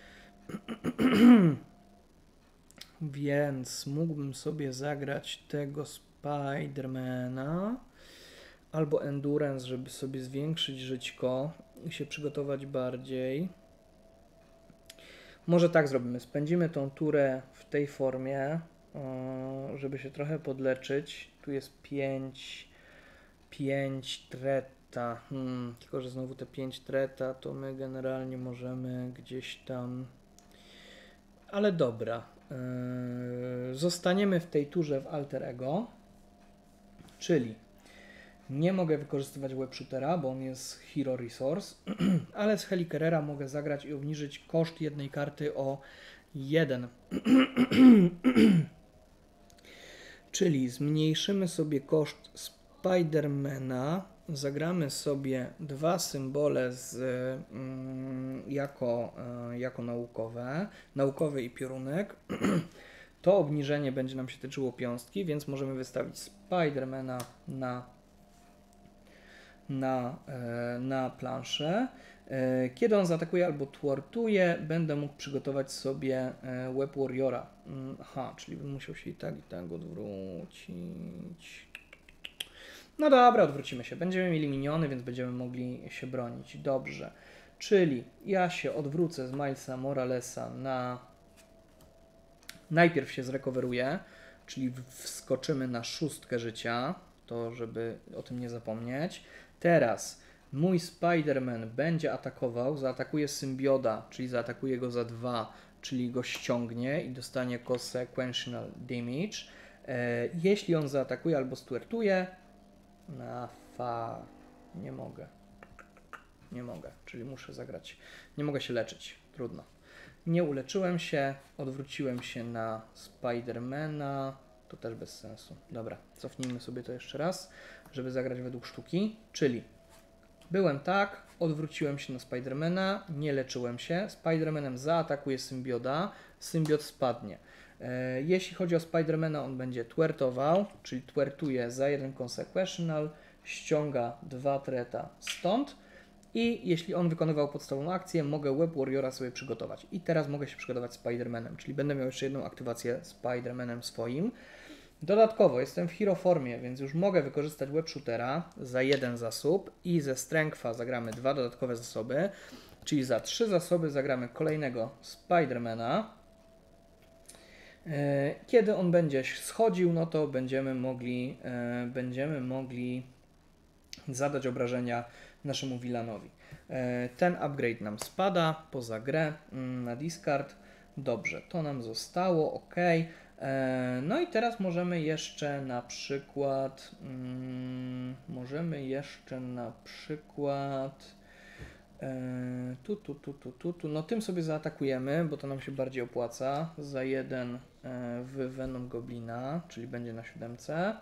Więc mógłbym sobie zagrać tego Spidermana albo Endurance, żeby sobie zwiększyć żyćko i się przygotować bardziej. Może tak zrobimy. Spędzimy tą turę w tej formie, żeby się trochę podleczyć. Tu jest pięć... pięć treta, hmm, tylko że znowu te pięć treta, to my generalnie możemy gdzieś tam, ale dobra, yy, zostaniemy w tej turze w Alter Ego, czyli Nie mogę wykorzystywać webshootera, bo on jest Hero Resource, ale z Helicarriera mogę zagrać i obniżyć koszt jednej karty o jeden. Czyli zmniejszymy sobie koszt Spidermana, zagramy sobie dwa symbole z, mm, jako, y, jako naukowe, naukowy i piorunek. To obniżenie będzie nam się tyczyło piąstki, więc możemy wystawić Spidermana na, na, e, na planszę. E, kiedy on zaatakuje albo twartuje, będę mógł przygotować sobie e, Web Warriora. Mm, aha, czyli bym musiał się i tak, i tak odwrócić. No dobra, odwrócimy się. Będziemy mieli miniony, więc będziemy mogli się bronić. Dobrze. Czyli ja się odwrócę z Milesa Moralesa na... Najpierw się zrecoveruję, czyli wskoczymy na szóstkę życia, to żeby o tym nie zapomnieć. Teraz mój Spider-Man będzie atakował, zaatakuje symbioda, czyli zaatakuje go za dwa, czyli go ściągnie i dostanie consequential damage. E, jeśli on zaatakuje albo stwertuje, na fa... nie mogę. Nie mogę, czyli muszę zagrać. Nie mogę się leczyć, trudno. Nie uleczyłem się, odwróciłem się na Spidermana, to też bez sensu. Dobra, cofnijmy sobie to jeszcze raz, żeby zagrać według sztuki, czyli byłem tak, odwróciłem się na Spidermana, nie leczyłem się, Spidermanem zaatakuje symbioda, symbiot spadnie. E, jeśli chodzi o Spidermana, on będzie twertował, czyli twertuje za jeden consequential, ściąga dwa treta stąd. I jeśli on wykonywał podstawową akcję, mogę Web Warriora sobie przygotować. I teraz mogę się przygotować Spider-Manem, czyli będę miał jeszcze jedną aktywację Spider-Manem swoim. Dodatkowo jestem w hero formie, więc już mogę wykorzystać Web Shootera za jeden zasób i ze Strengtha zagramy dwa dodatkowe zasoby, czyli za trzy zasoby zagramy kolejnego Spider-Mana. Kiedy on będzie schodził, no to będziemy mogli, będziemy mogli zadać obrażenia naszemu Villanowi. Ten upgrade nam spada poza grę na discard. Dobrze, to nam zostało, ok. No i teraz możemy jeszcze na przykład hmm, możemy jeszcze na przykład tu, tu, tu, tu, tu, tu, no tym sobie zaatakujemy, bo to nam się bardziej opłaca za jeden w Venom Goblina, czyli będzie na siódemce.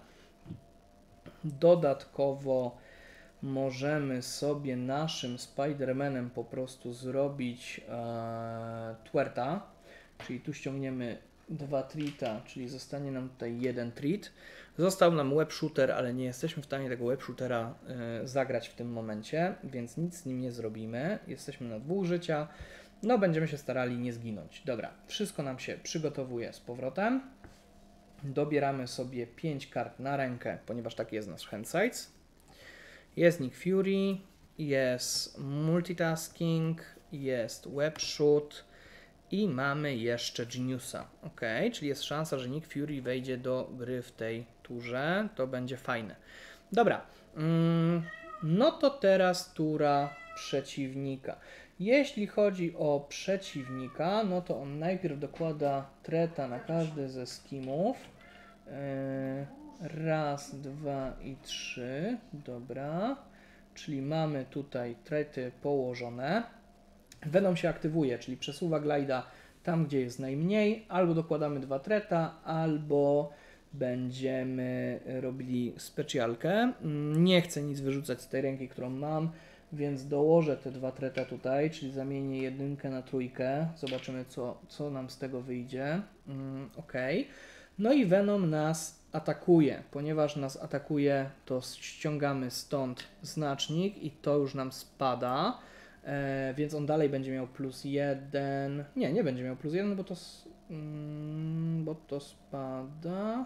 Dodatkowo możemy sobie naszym Spider-Manem po prostu zrobić e, twerta, czyli tu ściągniemy dwa treata, czyli zostanie nam tutaj jeden treat. Został nam web shooter, ale nie jesteśmy w stanie tego web shootera e, zagrać w tym momencie, więc nic z nim nie zrobimy. Jesteśmy na dwóch życia, no będziemy się starali nie zginąć. Dobra, wszystko nam się przygotowuje z powrotem. Dobieramy sobie pięć kart na rękę, ponieważ taki jest nasz handsize. Jest Nick Fury, jest Multitasking, jest Webshoot i mamy jeszcze Geniusa. Ok, czyli jest szansa, że Nick Fury wejdzie do gry w tej turze. To będzie fajne. Dobra, mm, no to teraz tura przeciwnika. Jeśli chodzi o przeciwnika, no to on najpierw dokłada treta na każdy ze skimów. Yy, raz, dwa i trzy. Dobra. Czyli mamy tutaj trety położone. Venom się aktywuje, czyli przesuwa glajda tam, gdzie jest najmniej. Albo dokładamy dwa treta, albo będziemy robili specjalkę. Nie chcę nic wyrzucać z tej ręki, którą mam, więc dołożę te dwa treta tutaj, czyli zamienię jedynkę na trójkę. Zobaczymy, co, co nam z tego wyjdzie. Mm, ok. No i Venom nas atakuje. Ponieważ nas atakuje, to ściągamy stąd znacznik i to już nam spada. E, więc on dalej będzie miał plus jeden. Nie, nie będzie miał plus jeden, bo to, mm, bo to spada.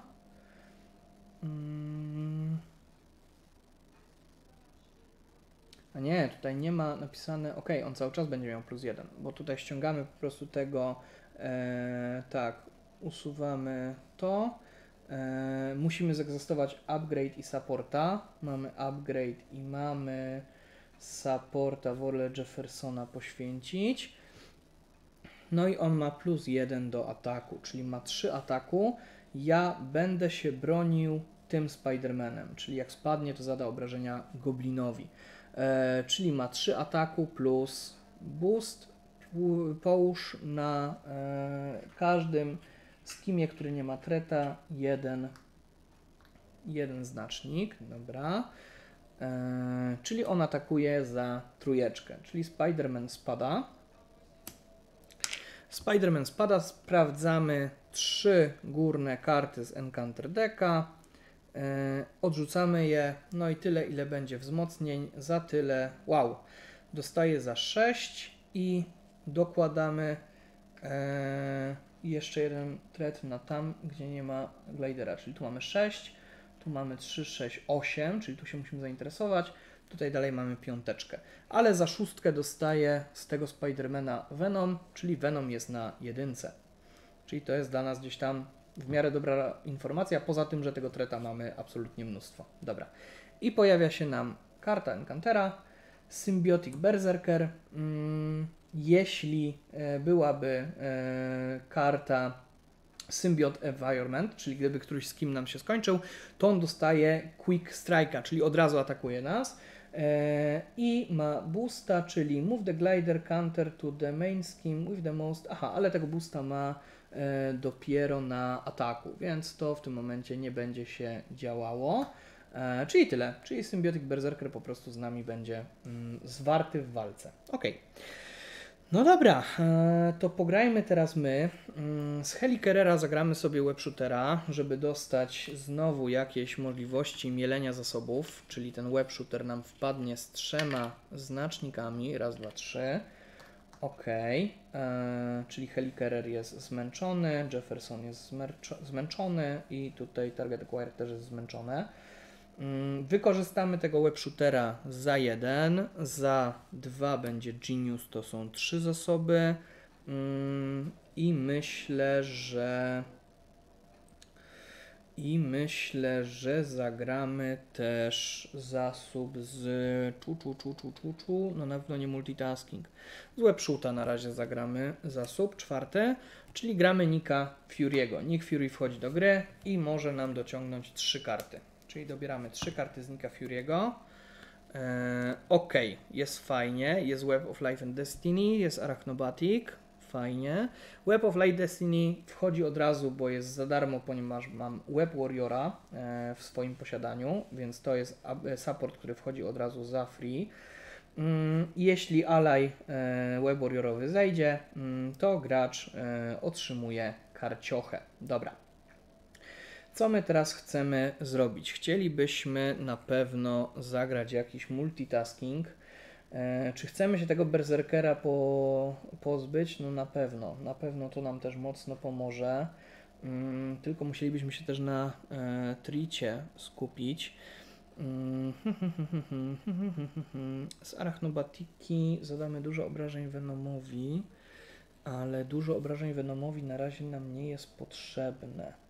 Mm. A nie, tutaj nie ma napisane, ok, on cały czas będzie miał plus jeden, bo tutaj ściągamy po prostu tego, e, tak, usuwamy to, e, musimy zaegzystować upgrade i supporta, mamy upgrade i mamy supporta Worle Jeffersona poświęcić, no i on ma plus jeden do ataku, czyli ma trzy ataku, ja będę się bronił tym Spider-Manem, czyli jak spadnie, to zada obrażenia goblinowi. E, czyli ma trzy ataku plus boost, połóż na e, każdym skimie, który nie ma treta, jeden, jeden znacznik, dobra. E, czyli on atakuje za trójeczkę, czyli Spider-Man spada. Spider-Man spada, sprawdzamy trzy górne karty z Encounter Decka, yy, odrzucamy je, no i tyle, ile będzie wzmocnień, za tyle, wow, dostaje za sześć i dokładamy yy, jeszcze jeden threat na tam, gdzie nie ma glidera, czyli tu mamy sześć, tu mamy trzy, sześć, osiem, czyli tu się musimy zainteresować. Tutaj dalej mamy piąteczkę, ale za szóstkę dostaje z tego Spidermana Venom, czyli Venom jest na jedynce. Czyli to jest dla nas gdzieś tam w miarę dobra informacja, poza tym, że tego treta mamy absolutnie mnóstwo. Dobra. I pojawia się nam karta Enchantera, Symbiotic Berserker. Hmm, jeśli e, byłaby e, karta Symbiote Environment, czyli gdyby któryś z kim nam się skończył, to on dostaje Quick Strike'a, czyli od razu atakuje nas. I ma boosta, czyli move the glider counter to the main scheme with the most... Aha, ale tego boosta ma e, dopiero na ataku, więc to w tym momencie nie będzie się działało. E, czyli tyle, czyli Symbiotic Berserker po prostu z nami będzie mm, zwarty w walce. Ok. No dobra, e, to pograjmy teraz my. Z Helicarriera zagramy sobie webshootera, żeby dostać znowu jakieś możliwości mielenia zasobów, czyli ten webshooter nam wpadnie z trzema znacznikami, raz, dwa, trzy. Ok, e, czyli Helicarrier jest zmęczony, Jefferson jest zmęczony i tutaj Target Acquired też jest zmęczone. Wykorzystamy tego webshootera za jeden, za dwa będzie Genius, to są trzy zasoby i myślę, że i myślę, że zagramy też zasób z czu, czu, czu, czu, czu, czu. No na pewno nie multitasking. Z webshoota na razie zagramy zasób, czwarty, czyli gramy Nicka Fury'ego. Nick Fury wchodzi do gry i może nam dociągnąć trzy karty. Czyli dobieramy trzy karty z Nicka Fury'ego. Eee, ok, jest fajnie. Jest Web of Life and Destiny, jest Arachnobatic. Fajnie. Web of Life Destiny wchodzi od razu, bo jest za darmo, ponieważ mam Web Warriora e, w swoim posiadaniu, więc to jest support, który wchodzi od razu za free. Mm, jeśli ally e, Web Warriorowy zejdzie, mm, to gracz e, otrzymuje karciochę. Dobra. Co my teraz chcemy zrobić? Chcielibyśmy na pewno zagrać jakiś multitasking. E, czy chcemy się tego berserkera po, pozbyć? No na pewno. Na pewno to nam też mocno pomoże. Mm, tylko musielibyśmy się też na e, tricie skupić. Mm, z Arachnobatiki zadamy dużo obrażeń Venomowi, ale dużo obrażeń Venomowi na razie nam nie jest potrzebne.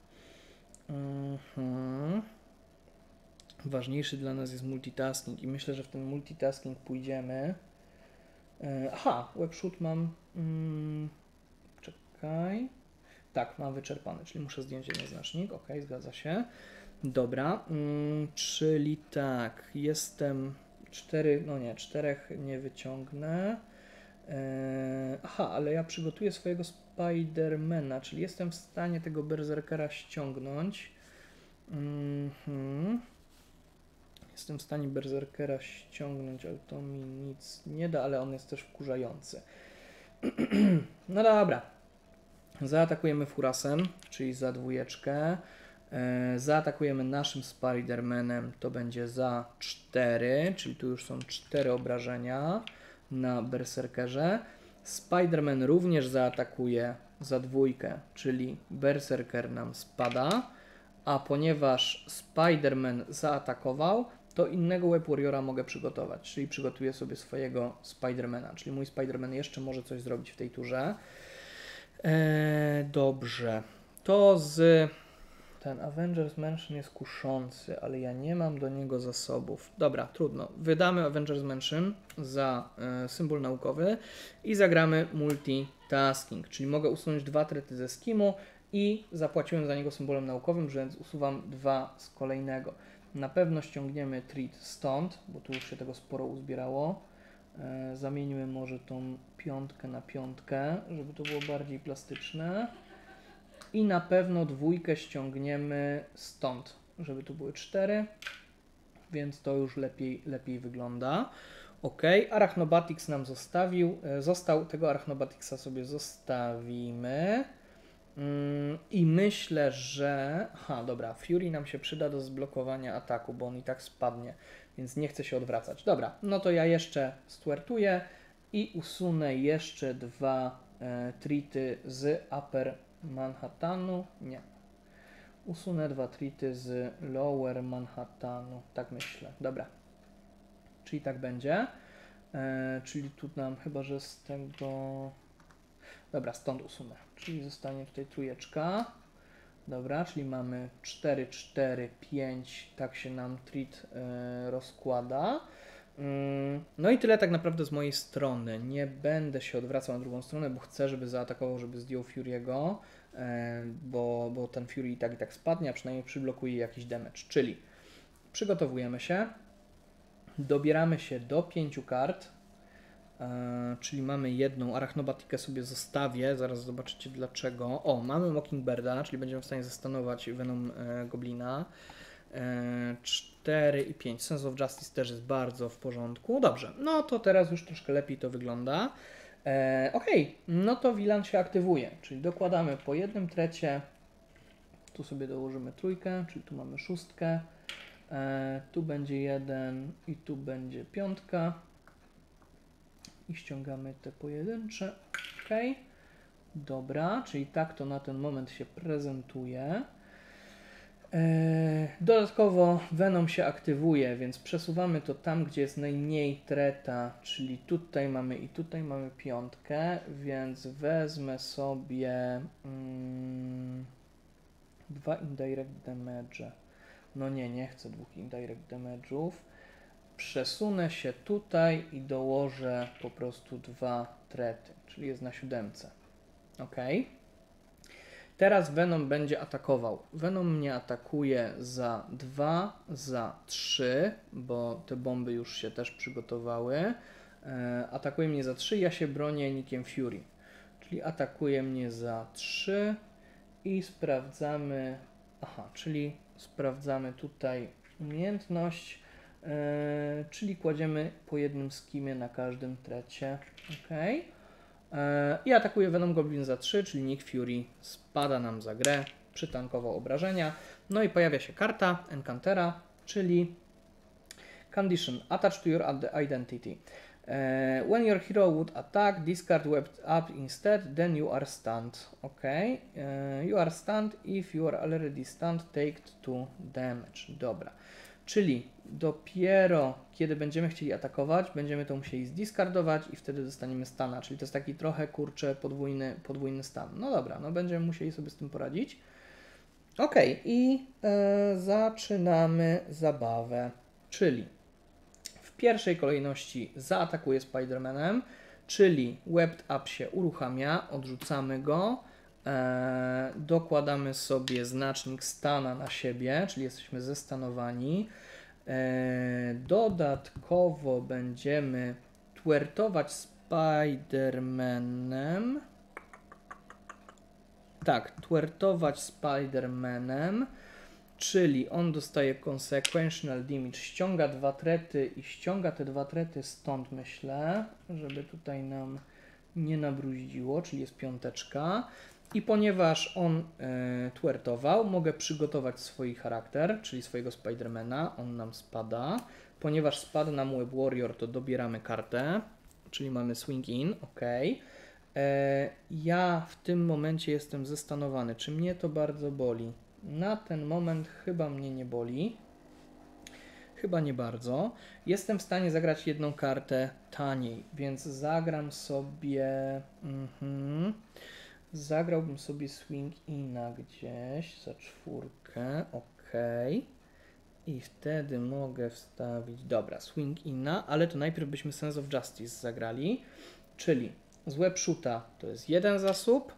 Mhm. Ważniejszy dla nas jest multitasking i myślę, że w ten multitasking pójdziemy. E, aha, webshoot mam. Mm, czekaj. Tak, mam wyczerpany, czyli muszę zdjąć jeden znacznik. Ok, zgadza się. Dobra, mm, czyli tak, jestem cztery, no nie, czterech nie wyciągnę. E, aha, ale ja przygotuję swojego Spidermana, czyli jestem w stanie tego berserkera ściągnąć. Mm-hmm. Jestem w stanie berserkera ściągnąć, ale to mi nic nie da, ale on jest też wkurzający. No dobra. Zaatakujemy furasem, czyli za dwójeczkę. E, zaatakujemy naszym Spidermanem, to będzie za cztery, czyli tu już są cztery obrażenia na berserkerze. Spiderman również zaatakuje za dwójkę, czyli berserker nam spada, a ponieważ Spiderman zaatakował, to innego Web Warriora mogę przygotować, czyli przygotuję sobie swojego Spidermana, czyli mój Spiderman jeszcze może coś zrobić w tej turze. Eee, dobrze, to z... Ten Avengers Mansion jest kuszący, ale ja nie mam do niego zasobów. Dobra, trudno. Wydamy Avengers Mansion za e, symbol naukowy i zagramy multitasking, czyli mogę usunąć dwa trety ze skimu i zapłaciłem za niego symbolem naukowym, więc usuwam dwa z kolejnego. Na pewno ściągniemy treat stąd, bo tu już się tego sporo uzbierało. E, zamieńmy może tą piątkę na piątkę, żeby to było bardziej plastyczne. I na pewno dwójkę ściągniemy stąd, żeby tu były cztery, więc to już lepiej, lepiej wygląda. Ok, Arachnobatics nam zostawił, e, został, tego Arachnobaticsa sobie zostawimy. I myślę, że... Aha, dobra, Fury nam się przyda do zblokowania ataku, bo on i tak spadnie, więc nie chce się odwracać. Dobra, no to ja jeszcze stwertuję i usunę jeszcze dwa e, treaty z Upper Manhattanu. Nie. Usunę dwa treaty z Lower Manhattanu. Tak myślę. Dobra. Czyli tak będzie. E, czyli tu nam chyba, że z tego... Dobra, stąd usunę. Czyli zostanie tutaj trójeczka. Dobra, czyli mamy cztery, cztery, pięć. Tak się nam treat y, rozkłada. Mm, no i tyle tak naprawdę z mojej strony. Nie będę się odwracał na drugą stronę, bo chcę, żeby zaatakował, żeby zdjął Fury'ego, y, bo, bo ten Fury i tak i tak spadnie, a przynajmniej przyblokuje jakiś damage. Czyli przygotowujemy się. Dobieramy się do pięciu kart. E, czyli mamy jedną, Arachnobatikę sobie zostawię, zaraz zobaczycie dlaczego. O, mamy Mockingbirda, czyli będziemy w stanie zastanować Venom e, Goblina. E, cztery i pięć, Sense of Justice też jest bardzo w porządku. Dobrze, no to teraz już troszkę lepiej to wygląda. E, ok, no to Wieland się aktywuje, czyli dokładamy po jednym trecie. Tu sobie dołożymy trójkę, czyli tu mamy szóstkę. E, tu będzie jeden i tu będzie piątka. I ściągamy te pojedyncze. Ok. Dobra, czyli tak to na ten moment się prezentuje. Eee, dodatkowo Venom się aktywuje, więc przesuwamy to tam, gdzie jest najmniej treta, czyli tutaj mamy i tutaj mamy piątkę, więc wezmę sobie mm, dwa indirect damage. No nie, nie chcę dwóch indirect damage'ów. Przesunę się tutaj i dołożę po prostu dwa trety, czyli jest na siódemce. Ok. Teraz Venom będzie atakował. Venom mnie atakuje za dwa, za trzy, bo te bomby już się też przygotowały. E, atakuje mnie za trzy, ja się bronię nickiem Fury. Czyli atakuje mnie za trzy i sprawdzamy... Aha, czyli sprawdzamy tutaj umiejętność. Yy, czyli kładziemy po jednym skimie na każdym trecie. Ok. Yy, I atakuje Venom Goblin za trzy, czyli Nick Fury spada nam za grę, przytankował obrażenia. No i pojawia się karta Encantera, czyli Condition Attach to your identity. Uh, when your hero would attack, discard weapon up instead, then you are stunned. Ok. Uh, you are stunned if you are already stunned, take two damage. Dobra. Czyli dopiero kiedy będziemy chcieli atakować, będziemy to musieli zdiskardować i wtedy dostaniemy stana. Czyli to jest taki trochę, kurczę, podwójny, podwójny stan. No dobra, no będziemy musieli sobie z tym poradzić. Ok, i e, zaczynamy zabawę. Czyli w pierwszej kolejności zaatakuję Spider-Manem, czyli Webbed Up się uruchamia, odrzucamy go. E, dokładamy sobie znacznik stana na siebie, czyli jesteśmy zestanowani. E, dodatkowo będziemy twertować Spider-Manem. Tak, twertować Spider-Manem, czyli on dostaje Consequential Damage, ściąga dwa trety i ściąga te dwa trety stąd, myślę, żeby tutaj nam nie nabruździło, czyli jest piąteczka. I ponieważ on e, twertował, mogę przygotować swój charakter, czyli swojego Spidermana, on nam spada. Ponieważ spadł nam Web Warrior, to dobieramy kartę, czyli mamy Swing In, ok. E, ja w tym momencie jestem zestanowany, czy mnie to bardzo boli. Na ten moment chyba mnie nie boli. Chyba nie bardzo. Jestem w stanie zagrać jedną kartę taniej, więc zagram sobie... Mm-hmm. Zagrałbym sobie Swing Ina gdzieś za czwórkę, ok. I wtedy mogę wstawić, dobra, Swing Ina, ale to najpierw byśmy Sense of Justice zagrali, czyli z Webshoota to jest jeden zasób,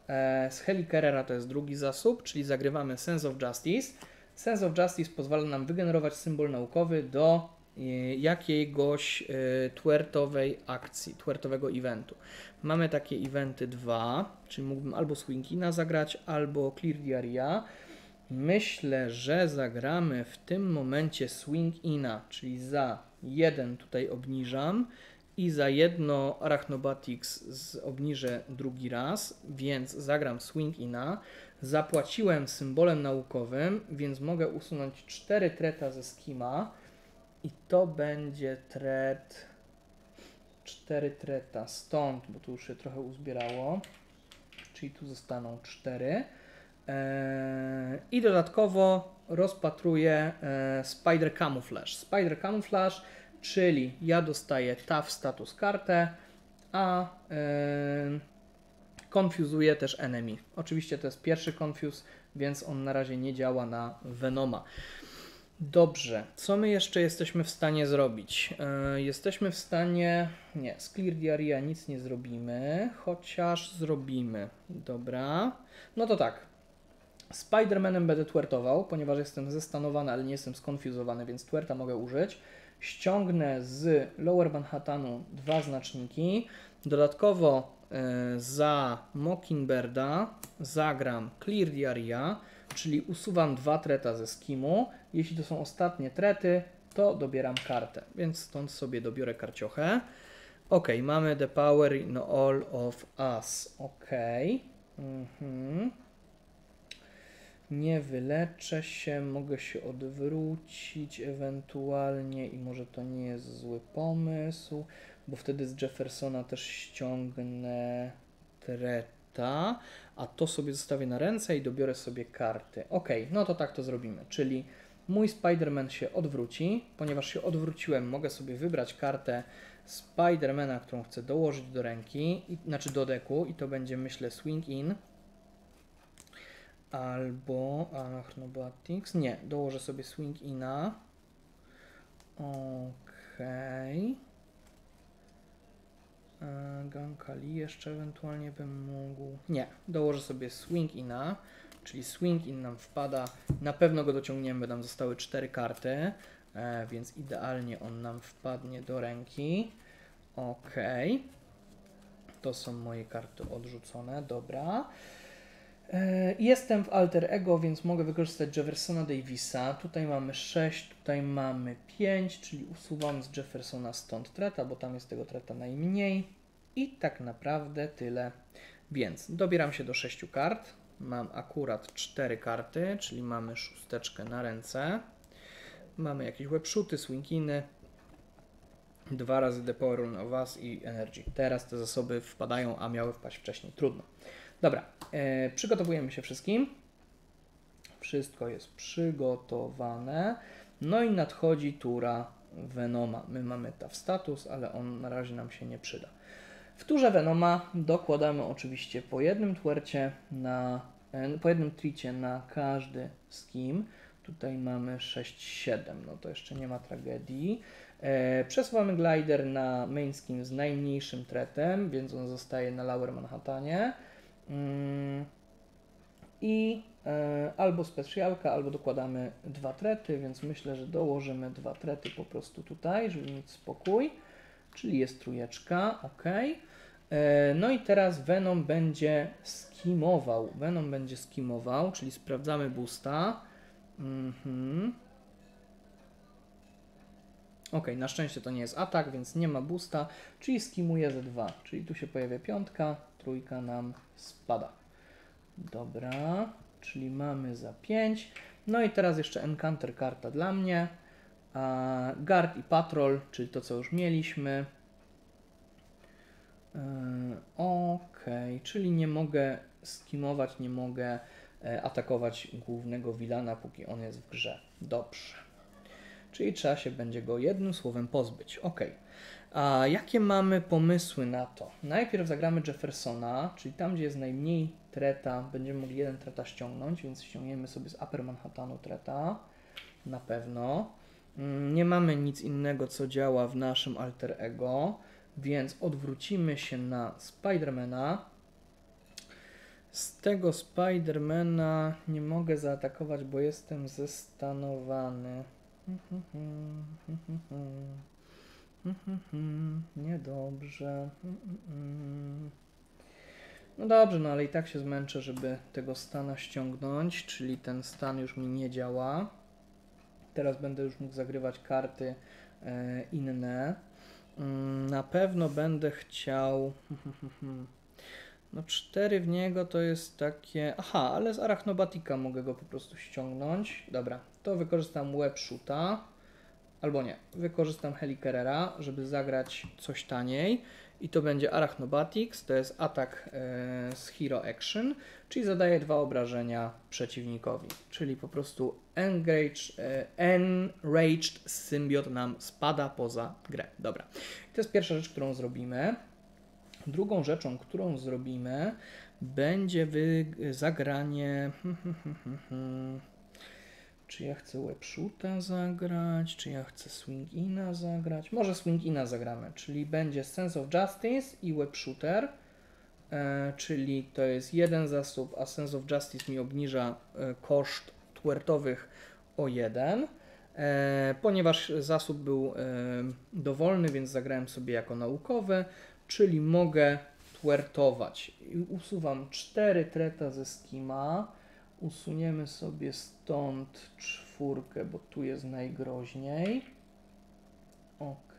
E, z Helicarriera to jest drugi zasób, czyli zagrywamy Sense of Justice. Sense of Justice pozwala nam wygenerować symbol naukowy do e, jakiegoś e, twertowej akcji, twertowego eventu. Mamy takie eventy dwa, czyli mógłbym albo Swing-Ina zagrać, albo Clear the Area. Myślę, że zagramy w tym momencie Swing-Ina, czyli za jeden tutaj obniżam i za jedno Arachnobatics z obniżę drugi raz, więc zagram Swing-Ina. Zapłaciłem symbolem naukowym, więc mogę usunąć cztery treta ze skima i to będzie tret, cztery treta stąd, bo tu już się trochę uzbierało, czyli tu zostaną cztery. Eee, I dodatkowo rozpatruję e, Spider Camouflage. Spider Camouflage, czyli ja dostaję Tough status kartę, a e, konfuzuję też enemy. Oczywiście to jest pierwszy confuse, więc on na razie nie działa na Venoma. Dobrze, co my jeszcze jesteśmy w stanie zrobić? E, jesteśmy w stanie... Nie, z Clear the Area nic nie zrobimy, chociaż zrobimy. Dobra, no to tak. Spider-Manem będę twertował, ponieważ jestem zestanowany, ale nie jestem skonfuzowany, więc twerta mogę użyć. Ściągnę z Lower Manhattanu dwa znaczniki. Dodatkowo y, za Mockingbirda zagram Clear the Area, czyli usuwam dwa treta ze skimu. Jeśli to są ostatnie trety, to dobieram kartę, więc stąd sobie dobiorę karciochę. Ok, mamy the power in all of us. Ok. Mhm. Nie wyleczę się, mogę się odwrócić ewentualnie i może to nie jest zły pomysł, bo wtedy z Jeffersona też ściągnę treta, a to sobie zostawię na ręce i dobiorę sobie karty. Ok, no to tak to zrobimy, czyli mój Spider-Man się odwróci, ponieważ się odwróciłem, mogę sobie wybrać kartę Spider-Mana, którą chcę dołożyć do ręki, i, znaczy do deku i to będzie, myślę, Swing In. Albo Arachnobatics. Nie, dołożę sobie Swing Ina. Okej. Okay. Gankali jeszcze ewentualnie bym mógł. Nie, dołożę sobie Swing Ina, czyli Swing In nam wpada. Na pewno go dociągniemy, bo nam zostały cztery karty, e, więc idealnie on nam wpadnie do ręki. Okej. Okay. To są moje karty odrzucone, dobra. Jestem w Alter Ego, więc mogę wykorzystać Jeffersona Davisa. Tutaj mamy sześć, tutaj mamy pięć, czyli usuwam z Jeffersona stąd treta, bo tam jest tego treta najmniej. I tak naprawdę tyle. Więc dobieram się do sześciu kart. Mam akurat cztery karty, czyli mamy szósteczkę na ręce. Mamy jakieś webshooty, swinginy. Dwa razy The Power of Us i Energy. Teraz te zasoby wpadają, a miały wpaść wcześniej. Trudno. Dobra, e, przygotowujemy się wszystkim. Wszystko jest przygotowane. No i nadchodzi tura Venoma. My mamy Tough status, ale on na razie nam się nie przyda. W turze Venoma dokładamy oczywiście po jednym twercie na, e, po jednym tricie na każdy skim. Tutaj mamy sześć siedem, no to jeszcze nie ma tragedii. E, przesuwamy glider na main skim z najmniejszym tretem, więc on zostaje na Lower Manhattanie. I e, albo specjalka, albo dokładamy dwa trety, więc myślę, że dołożymy dwa trety po prostu tutaj, żeby mieć spokój, czyli jest trójeczka, ok. E, no i teraz Venom będzie skimował, Venom będzie skimował, czyli sprawdzamy boosta. Mhm. Ok, na szczęście to nie jest atak, więc nie ma boosta, czyli skimuje ze dwa, czyli tu się pojawia piątka, trójka nam spada. Dobra, czyli mamy za pięć. No i teraz jeszcze Encounter karta dla mnie. A Guard i Patrol, czyli to co już mieliśmy. Yy, ok, czyli nie mogę skimować, nie mogę e, atakować głównego wilana, póki on jest w grze. Dobrze. Czyli trzeba się będzie go jednym słowem pozbyć. Ok. A jakie mamy pomysły na to? Najpierw zagramy Jeffersona, czyli tam, gdzie jest najmniej treta, będziemy mogli jeden treta ściągnąć, więc ściągniemy sobie z Upper Manhattanu treta. Na pewno. Nie mamy nic innego, co działa w naszym Alter Ego, więc odwrócimy się na Spidermana. Z tego Spidermana nie mogę zaatakować, bo jestem zestanowany. Niedobrze. No dobrze, no ale i tak się zmęczę, żeby tego stana ściągnąć, czyli ten stan już mi nie działa. Teraz będę już mógł zagrywać karty e, inne. Na pewno będę chciał... No cztery w niego to jest takie... Aha, ale z Arachnobatika mogę go po prostu ściągnąć. Dobra, to wykorzystam Webshoota. Albo nie, wykorzystam Helicarrera, żeby zagrać coś taniej. I to będzie Arachnobatics, to jest atak e, z Hero Action, czyli zadaje dwa obrażenia przeciwnikowi. Czyli po prostu Enraged, e, Enraged Symbiot nam spada poza grę. Dobra, to jest pierwsza rzecz, którą zrobimy. Drugą rzeczą, którą zrobimy, będzie wy zagranie... Czy ja chcę Webshoota zagrać, czy ja chcę Swing-Ina zagrać? Może Swing-Ina zagramy, czyli będzie Sense of Justice i Webshooter, e, czyli to jest jeden zasób, a Sense of Justice mi obniża e, koszt twertowych o jeden. E, ponieważ zasób był e, dowolny, więc zagrałem sobie jako naukowy, czyli mogę twertować. I usuwam cztery treta ze skima. Usuniemy sobie stąd czwórkę, bo tu jest najgroźniej. Ok.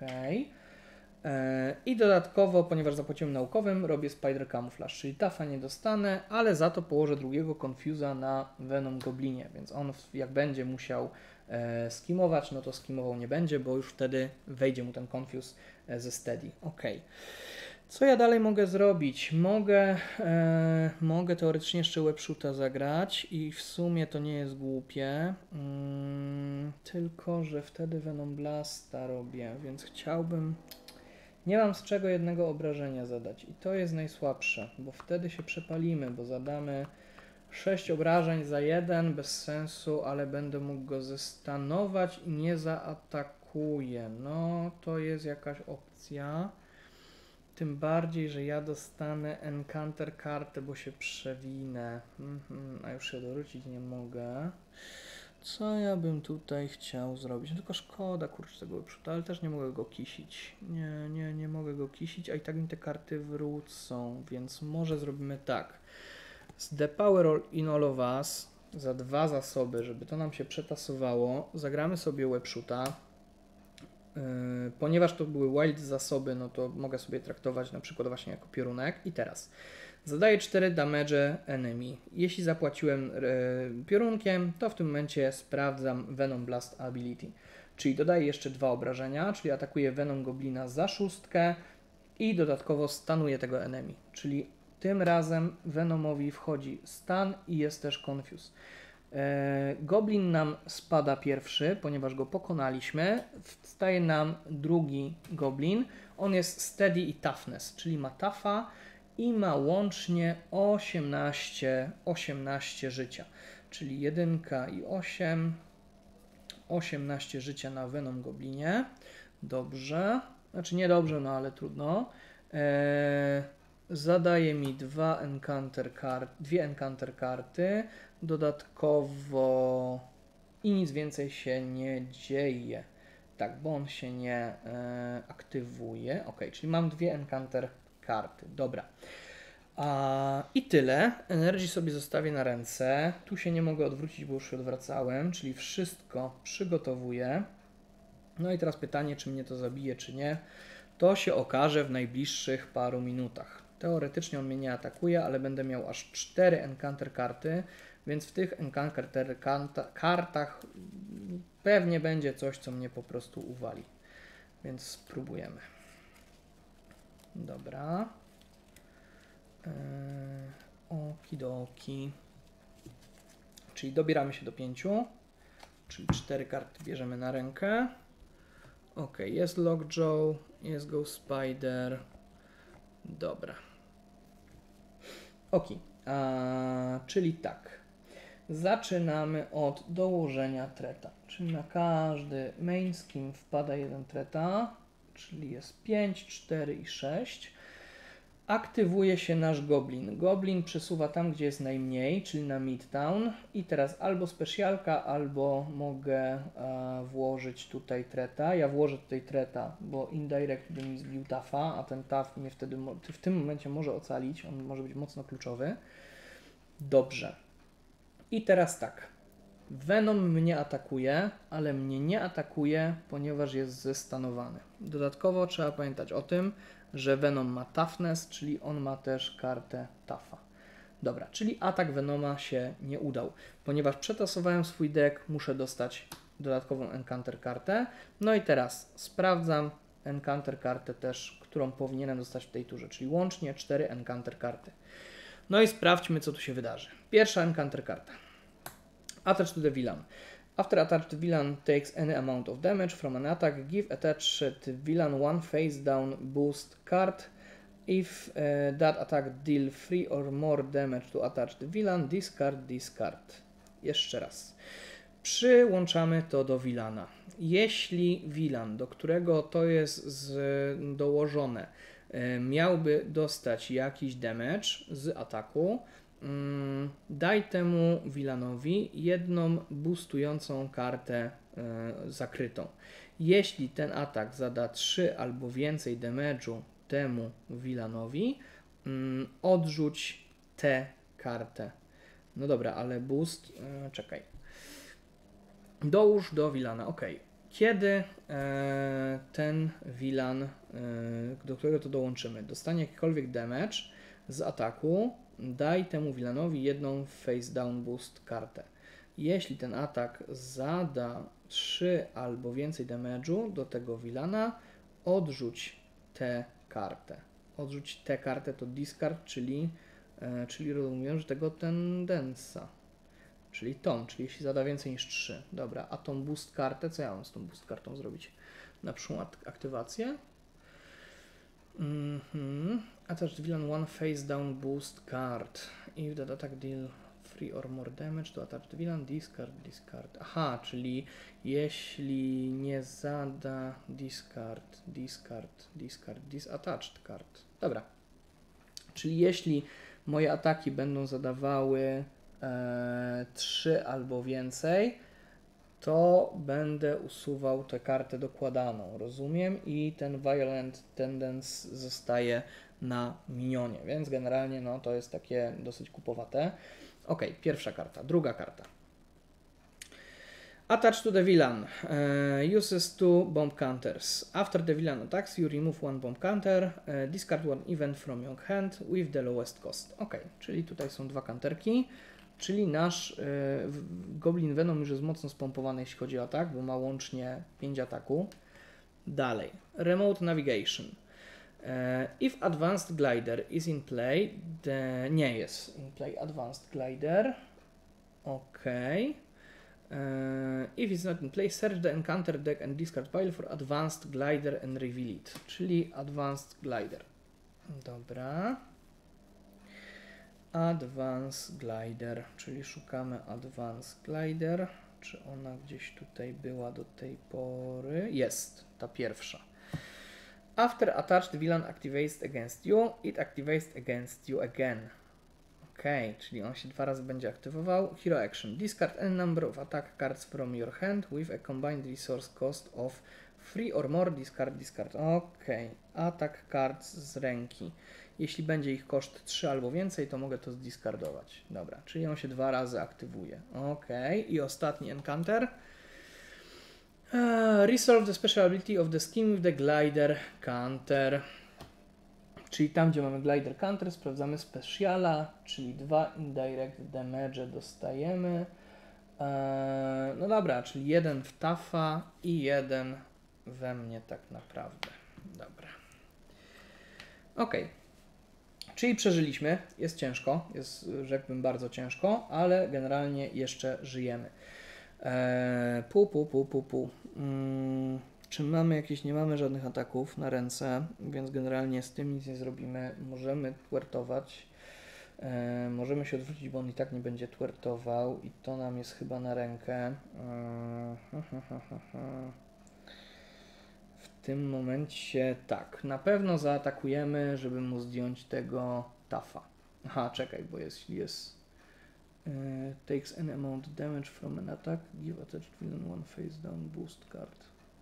Eee, I dodatkowo, ponieważ zapłaciłem naukowym, robię Spider Camouflage, czyli tafa nie dostanę, ale za to położę drugiego Confusa na Venom Goblinie, więc on jak będzie musiał e, skimować, no to skimował nie będzie, bo już wtedy wejdzie mu ten Confuse e, ze Steady. Ok. Co ja dalej mogę zrobić? Mogę, e, mogę teoretycznie jeszcze Webshoota zagrać i w sumie to nie jest głupie, mm, tylko że wtedy Venom Blasta robię, więc chciałbym... Nie mam z czego jednego obrażenia zadać i to jest najsłabsze, bo wtedy się przepalimy, bo zadamy sześć obrażeń za jeden, bez sensu, ale będę mógł go zestanować i nie zaatakuję. No, to jest jakaś opcja. Tym bardziej, że ja dostanę Encounter kartę, bo się przewinę. Mhm, a już się dorzucić nie mogę. Co ja bym tutaj chciał zrobić? No tylko szkoda, kurczę, tego Webshoota, ale też nie mogę go kisić. Nie, nie, nie mogę go kisić, a i tak mi te karty wrócą, więc może zrobimy tak. Z The Power in All of Us za dwa zasoby, żeby to nam się przetasowało, zagramy sobie Webshoota. Yy, ponieważ to były wild zasoby, no to mogę sobie traktować na przykład właśnie jako piorunek. I teraz zadaję cztery damage enemy. Jeśli zapłaciłem yy, piorunkiem, to w tym momencie sprawdzam Venom Blast Ability. Czyli dodaję jeszcze dwa obrażenia, czyli atakuję Venom Goblina za szóstkę i dodatkowo stanuję tego enemy. Czyli tym razem Venomowi wchodzi stan i jest też Confuse. Goblin nam spada pierwszy, ponieważ go pokonaliśmy. Wstaje nam drugi goblin. On jest steady i toughness, czyli ma taffa i ma łącznie osiemnaście, osiemnaście życia. Czyli jeden i osiem, osiemnaście życia na Venom Goblinie. Dobrze. Znaczy nie dobrze, no ale trudno. Eee, zadaje mi dwa encounter kart, dwie encounter karty. Dodatkowo i nic więcej się nie dzieje. Tak, bo on się nie e, aktywuje. Ok, czyli mam dwie encounter karty. Dobra. A, I tyle. Energii sobie zostawię na ręce. Tu się nie mogę odwrócić, bo już się odwracałem, czyli wszystko przygotowuję. No i teraz pytanie, czy mnie to zabije, czy nie. To się okaże w najbliższych paru minutach. Teoretycznie on mnie nie atakuje, ale będę miał aż cztery encounter karty, więc w tych encounter kartach pewnie będzie coś, co mnie po prostu uwali. Więc spróbujemy. Dobra. Eee, okidoki. Czyli dobieramy się do pięciu. Czyli cztery karty bierzemy na rękę. Ok, jest Lockjaw, jest Ghost Spider. Dobra. Ok, a, czyli tak. Zaczynamy od dołożenia treta. Czyli na każdy main skim wpada jeden treta, czyli jest pięć, cztery i sześć. aktywuje się nasz goblin. Goblin przesuwa tam, gdzie jest najmniej, czyli na Midtown. I teraz albo specjalka, albo mogę e, włożyć tutaj treta. Ja włożę tutaj treta, bo indirect by mi zbił tafa, a ten taf mnie wtedy w tym momencie może ocalić. On może być mocno kluczowy. Dobrze. I teraz tak. Venom mnie atakuje, ale mnie nie atakuje, ponieważ jest zestanowany. Dodatkowo trzeba pamiętać o tym, że Venom ma toughness, czyli on ma też kartę taffa. Dobra, czyli atak Venoma się nie udał. Ponieważ przetasowałem swój deck, muszę dostać dodatkową encounter kartę. No i teraz sprawdzam encounter kartę też, którą powinienem dostać w tej turze, czyli łącznie cztery encounter karty. No i sprawdźmy, co tu się wydarzy. Pierwsza encounter karta. Attach to the villain. After attached villain takes any amount of damage from an attack, give attached villain one face down boost card. If uh, that attack deal three or more damage to attached villain, discard this card. Jeszcze raz. Przyłączamy to do villana. Jeśli villan, do którego to jest z, dołożone, y, miałby dostać jakiś damage z ataku, daj temu villanowi jedną boostującą kartę y, zakrytą. Jeśli ten atak zada trzy albo więcej damage'u temu villanowi, y, odrzuć tę kartę. No dobra, ale boost, y, czekaj. Dołóż do villana, ok. Kiedy y, ten villan, y, do którego to dołączymy, dostanie jakikolwiek damage z ataku, daj temu villanowi jedną face down boost kartę. Jeśli ten atak zada trzy albo więcej damage'u do tego villana, odrzuć tę kartę. Odrzuć tę kartę to discard, czyli, e, czyli rozumiem, że tego tendensa. Czyli tą, czyli jeśli zada więcej niż trzy. Dobra, a tą boost kartę, co ja mam z tą boost kartą zrobić? Na przyszłą aktywację? Mm-hmm. Attach villain one face down boost card. If that attack deal three or more damage to attach the villain, discard, discard. Aha, czyli jeśli nie zada discard, discard, discard, disattached card. Dobra. Czyli jeśli moje ataki będą zadawały e, trzy albo więcej, to będę usuwał tę kartę dokładaną, rozumiem? I ten Violent Tendency zostaje na minionie, więc generalnie no, to jest takie dosyć kupowate. Ok, pierwsza karta. Druga karta. Attach to the villain. Uh, uses two bomb counters. After the villain attacks, you remove one bomb counter. Uh, discard one event from your hand with the lowest cost. Ok, czyli tutaj są dwa counterki. Czyli nasz y, Goblin Venom już jest mocno spompowany, jeśli chodzi o atak, bo ma łącznie pięć ataku. Dalej. Remote Navigation. Uh, if Advanced Glider is in play, the... nie jest in play Advanced Glider. Ok. Uh, if it's not in play, search the encounter deck and discard pile for Advanced Glider and reveal it. Czyli Advanced Glider. Dobra. Advanced Glider, czyli szukamy Advanced Glider. Czy ona gdzieś tutaj była do tej pory? Jest, ta pierwsza. After attached villain activates against you, it activates against you again. Ok, czyli on się dwa razy będzie aktywował. Hero action. Discard any number of attack cards from your hand with a combined resource cost of three or more. Discard, discard. Ok, attack cards z ręki. Jeśli będzie ich koszt trzy albo więcej, to mogę to zdiskardować. Dobra, czyli on się dwa razy aktywuje. Ok, i ostatni encounter. Uh, resolve the special ability of the skin with the glider counter. Czyli tam, gdzie mamy glider counter, sprawdzamy speciala, czyli dwa indirect damage dostajemy. Uh, no dobra, czyli jeden w tafa i jeden we mnie tak naprawdę. Dobra. Ok. Czyli przeżyliśmy, jest ciężko, jest rzekłbym bardzo ciężko, ale generalnie jeszcze żyjemy. Eee, pu, pu, pu, pu, pu. Hmm, czy mamy jakieś, nie mamy żadnych ataków na ręce, więc generalnie z tym nic nie zrobimy. Możemy twertować, eee, możemy się odwrócić, bo on i tak nie będzie twertował i to nam jest chyba na rękę. Eee, ha, ha, ha, ha. W tym momencie tak, na pewno zaatakujemy, żeby mu zdjąć tego tafa. Aha, czekaj, bo jest, jest uh, takes an amount damage from an attack, give attached villain one face down, boost card.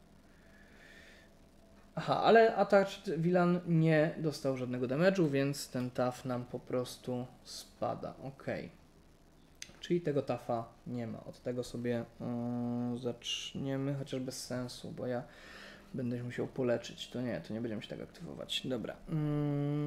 Aha, ale attached villain nie dostał żadnego damage'u, więc ten taf nam po prostu spada. Ok. Czyli tego tafa nie ma. Od tego sobie yy, zaczniemy, chociaż bez sensu, bo ja będę się musiał poleczyć. To nie, to nie będziemy się tak aktywować. Dobra. Mm.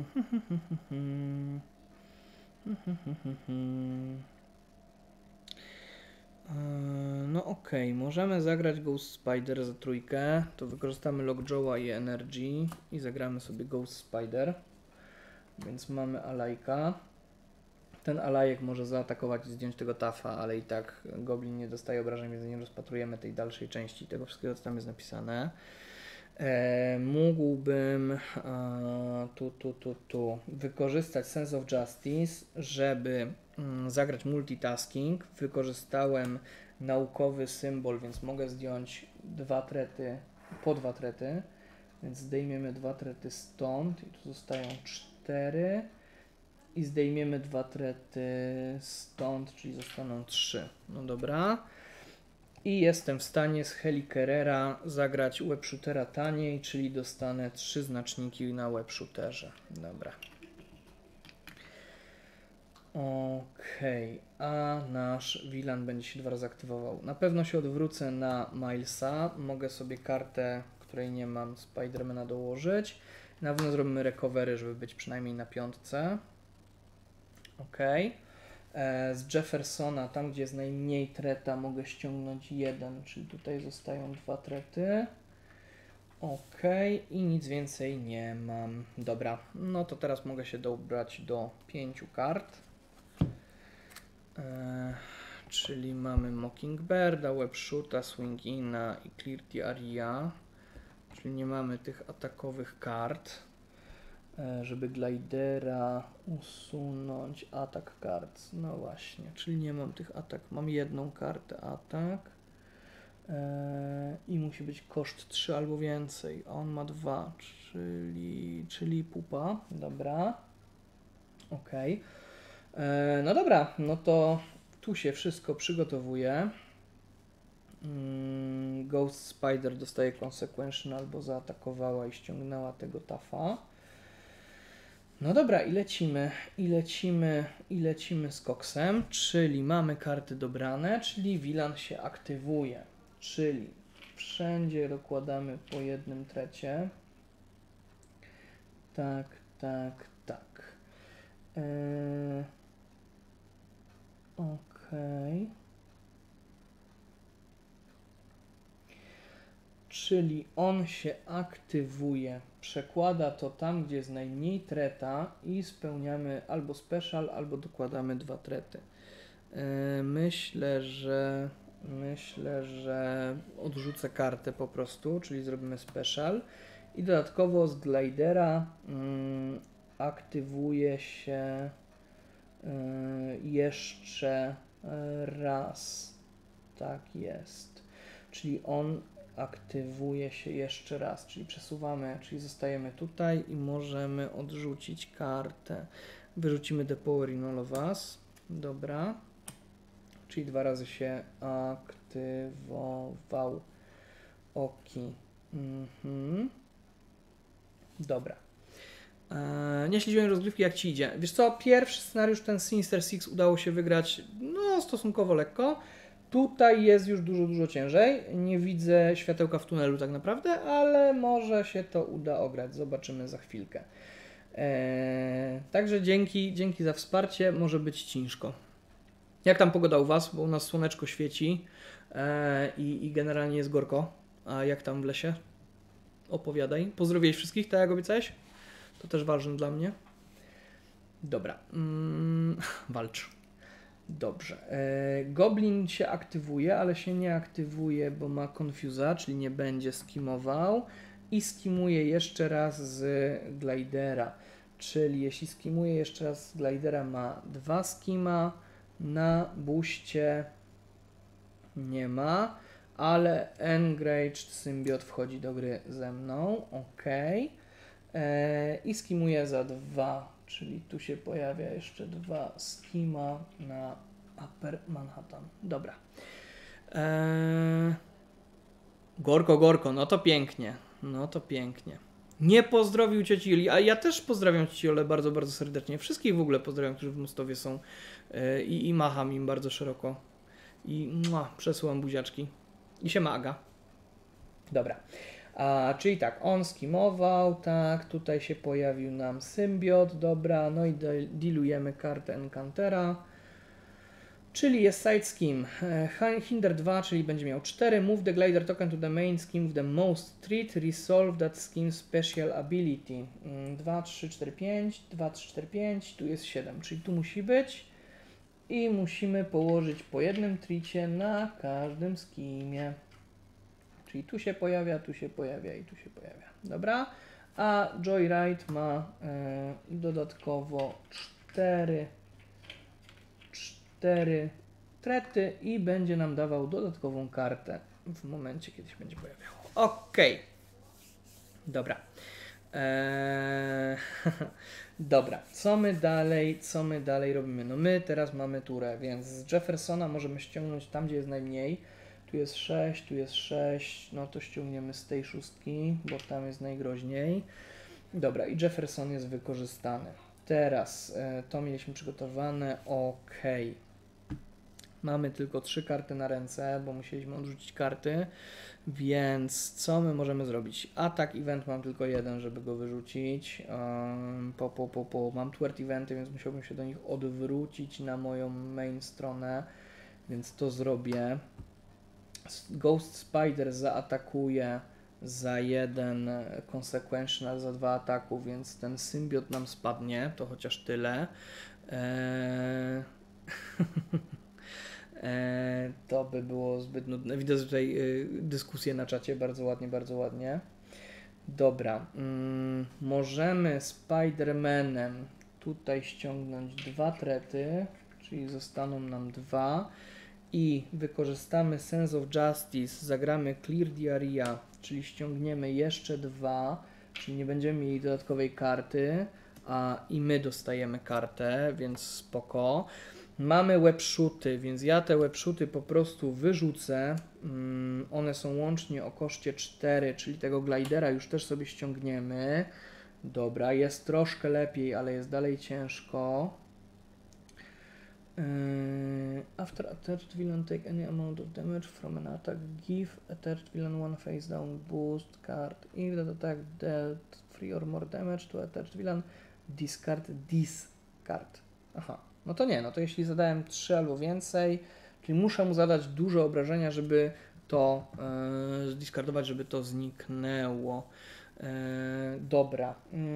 No okej, okay. Możemy zagrać Ghost Spider za trójkę. To wykorzystamy Lockjawa i Energy i zagramy sobie Ghost Spider. Więc mamy alajka. Ten alajek może zaatakować i zdjąć tego tafa, ale i tak goblin nie dostaje obrażeń, więc nie rozpatrujemy tej dalszej części tego wszystkiego, co tam jest napisane. E, mógłbym e, tu, tu, tu, tu wykorzystać Sense of Justice, żeby mm, zagrać multitasking. Wykorzystałem naukowy symbol, więc mogę zdjąć dwa trety, po dwa trety, więc zdejmiemy dwa trety stąd i tu zostają cztery i zdejmiemy dwa trety stąd, czyli zostaną trzy. No dobra. I jestem w stanie z Helicarrera zagrać webshootera taniej, czyli dostanę trzy znaczniki na webshooterze. Dobra. Okej, okay. A nasz Villan będzie się dwa razy aktywował. Na pewno się odwrócę na Milesa. Mogę sobie kartę, której nie mam, Spidermana dołożyć. Na pewno zrobimy recovery, żeby być przynajmniej na piątce. Okej. Okay. Z Jeffersona, tam gdzie jest najmniej treta, mogę ściągnąć jeden, czyli tutaj zostają dwa trety. Ok, i nic więcej nie mam. Dobra, no to teraz mogę się dobrać do pięciu kart. Eee, czyli mamy Mockingbirda, Webshoota, Swingina i Clear the Area. Czyli nie mamy tych atakowych kart. Żeby glidera usunąć, atak kart, no właśnie, czyli nie mam tych atak, mam jedną kartę atak yy, i musi być koszt trzy albo więcej, a on ma dwa, czyli, czyli pupa, dobra, ok, yy, no dobra, no to tu się wszystko przygotowuje. yy, Ghost Spider dostaje consequential, bo zaatakowała i ściągnęła tego tafa. No dobra, i lecimy, i lecimy, i lecimy z koksem, czyli mamy karty dobrane, czyli Villan się aktywuje, czyli wszędzie dokładamy po jednym trecie. Tak, tak, tak. Eee, Okej. Okay. Czyli on się aktywuje, przekłada to tam, gdzie jest najmniej treta i spełniamy albo special, albo dokładamy dwa trety. Yy, myślę, że myślę, że odrzucę kartę po prostu, czyli zrobimy special i dodatkowo z glidera yy, aktywuje się yy, jeszcze raz. Tak jest. Czyli on aktywuje się jeszcze raz, czyli przesuwamy, czyli zostajemy tutaj i możemy odrzucić kartę. Wyrzucimy The Power in All of Us. Dobra. Czyli dwa razy się aktywował. Oki. Mhm. Dobra. Eee, nie śledziłem rozgrywki, jak Ci idzie. Wiesz co, pierwszy scenariusz, ten Sinister Six, udało się wygrać no stosunkowo lekko. Tutaj jest już dużo, dużo ciężej. Nie widzę światełka w tunelu tak naprawdę, ale może się to uda ograć. Zobaczymy za chwilkę. Eee, także dzięki, dzięki za wsparcie. Może być ciężko. Jak tam pogoda u Was? Bo u nas słoneczko świeci eee, i, i generalnie jest gorko. A jak tam w lesie? Opowiadaj. Pozdrowiłeś wszystkich, tak jak obiecałeś? To też ważne dla mnie. Dobra. Mm, walcz. Dobrze. E, Goblin się aktywuje, ale się nie aktywuje, bo ma Confusa, czyli nie będzie skimował. I skimuje jeszcze raz z glidera. Czyli jeśli skimuje jeszcze raz z glidera, ma dwa skima. Na buście nie ma. ale Enraged Symbiot wchodzi do gry ze mną, ok. Eee, I skimuję za dwa, czyli tu się pojawia jeszcze dwa skima na Upper Manhattan. Dobra. Eee, gorko, gorko, no to pięknie, no to pięknie. Nie pozdrowił cioci Joli, a ja też pozdrawiam cioci Jolę bardzo, bardzo serdecznie. Wszystkich w ogóle pozdrawiam, którzy w Mostowie są yy, i, i macham im bardzo szeroko. I mua, przesyłam buziaczki. I się maga. Dobra. A, czyli tak, on skimował, tak, tutaj się pojawił nam symbiot, dobra, no i dealujemy kartę Encantera. Czyli jest side skim, hinder dwa, czyli będzie miał cztery, move the glider token to the main scheme with the most treat, resolve that scheme special ability. dwa, trzy, cztery, pięć, dwa, trzy, cztery, pięć, tu jest siedem, czyli tu musi być. I musimy położyć po jednym tricie na każdym skimie. Czyli tu się pojawia, tu się pojawia i tu się pojawia. Dobra? A Joyride ma e, dodatkowo cztery cztery trety i będzie nam dawał dodatkową kartę w momencie, kiedy się będzie pojawiało. Ok. Dobra. Eee, dobra. Co my dalej, co my dalej robimy? No my teraz mamy turę, więc z Jeffersona możemy ściągnąć tam, gdzie jest najmniej. Tu jest sześć, tu jest sześć, no to ściągniemy z tej szóstki, bo tam jest najgroźniej. Dobra, i Jefferson jest wykorzystany. Teraz e, to mieliśmy przygotowane, ok. Mamy tylko trzy karty na ręce, bo musieliśmy odrzucić karty, więc co my możemy zrobić? Atak event mam tylko jeden, żeby go wyrzucić. Um, po, po, po, po. Mam twert eventy, więc musiałbym się do nich odwrócić na moją main stronę, więc to zrobię. Ghost Spider zaatakuje za jeden, Consequential za dwa ataku, więc ten symbiot nam spadnie, to chociaż tyle. Eee... eee, to by było zbyt nudne. Widzę tutaj y, dyskusję na czacie, bardzo ładnie, bardzo ładnie. Dobra, mm, możemy Spider-Manem tutaj ściągnąć dwa trety, czyli zostaną nam dwa. I wykorzystamy Sense of Justice, zagramy Clear the Area, czyli ściągniemy jeszcze dwa, czyli nie będziemy mieli dodatkowej karty, a i my dostajemy kartę, więc spoko. Mamy webshooty, więc ja te webshooty po prostu wyrzucę. Um, one są łącznie o koszcie cztery, czyli tego glidera już też sobie ściągniemy. Dobra, jest troszkę lepiej, ale jest dalej ciężko. Uh, after a third villain take any amount of damage from an attack, give a third villain one face down boost card. If that attack dealt three or more damage to a third villain, discard this card. Aha, no to nie, no to jeśli zadałem trzy albo więcej, czyli muszę mu zadać dużo obrażenia, żeby to yy, zdiskardować, żeby to zniknęło. Yy, dobra.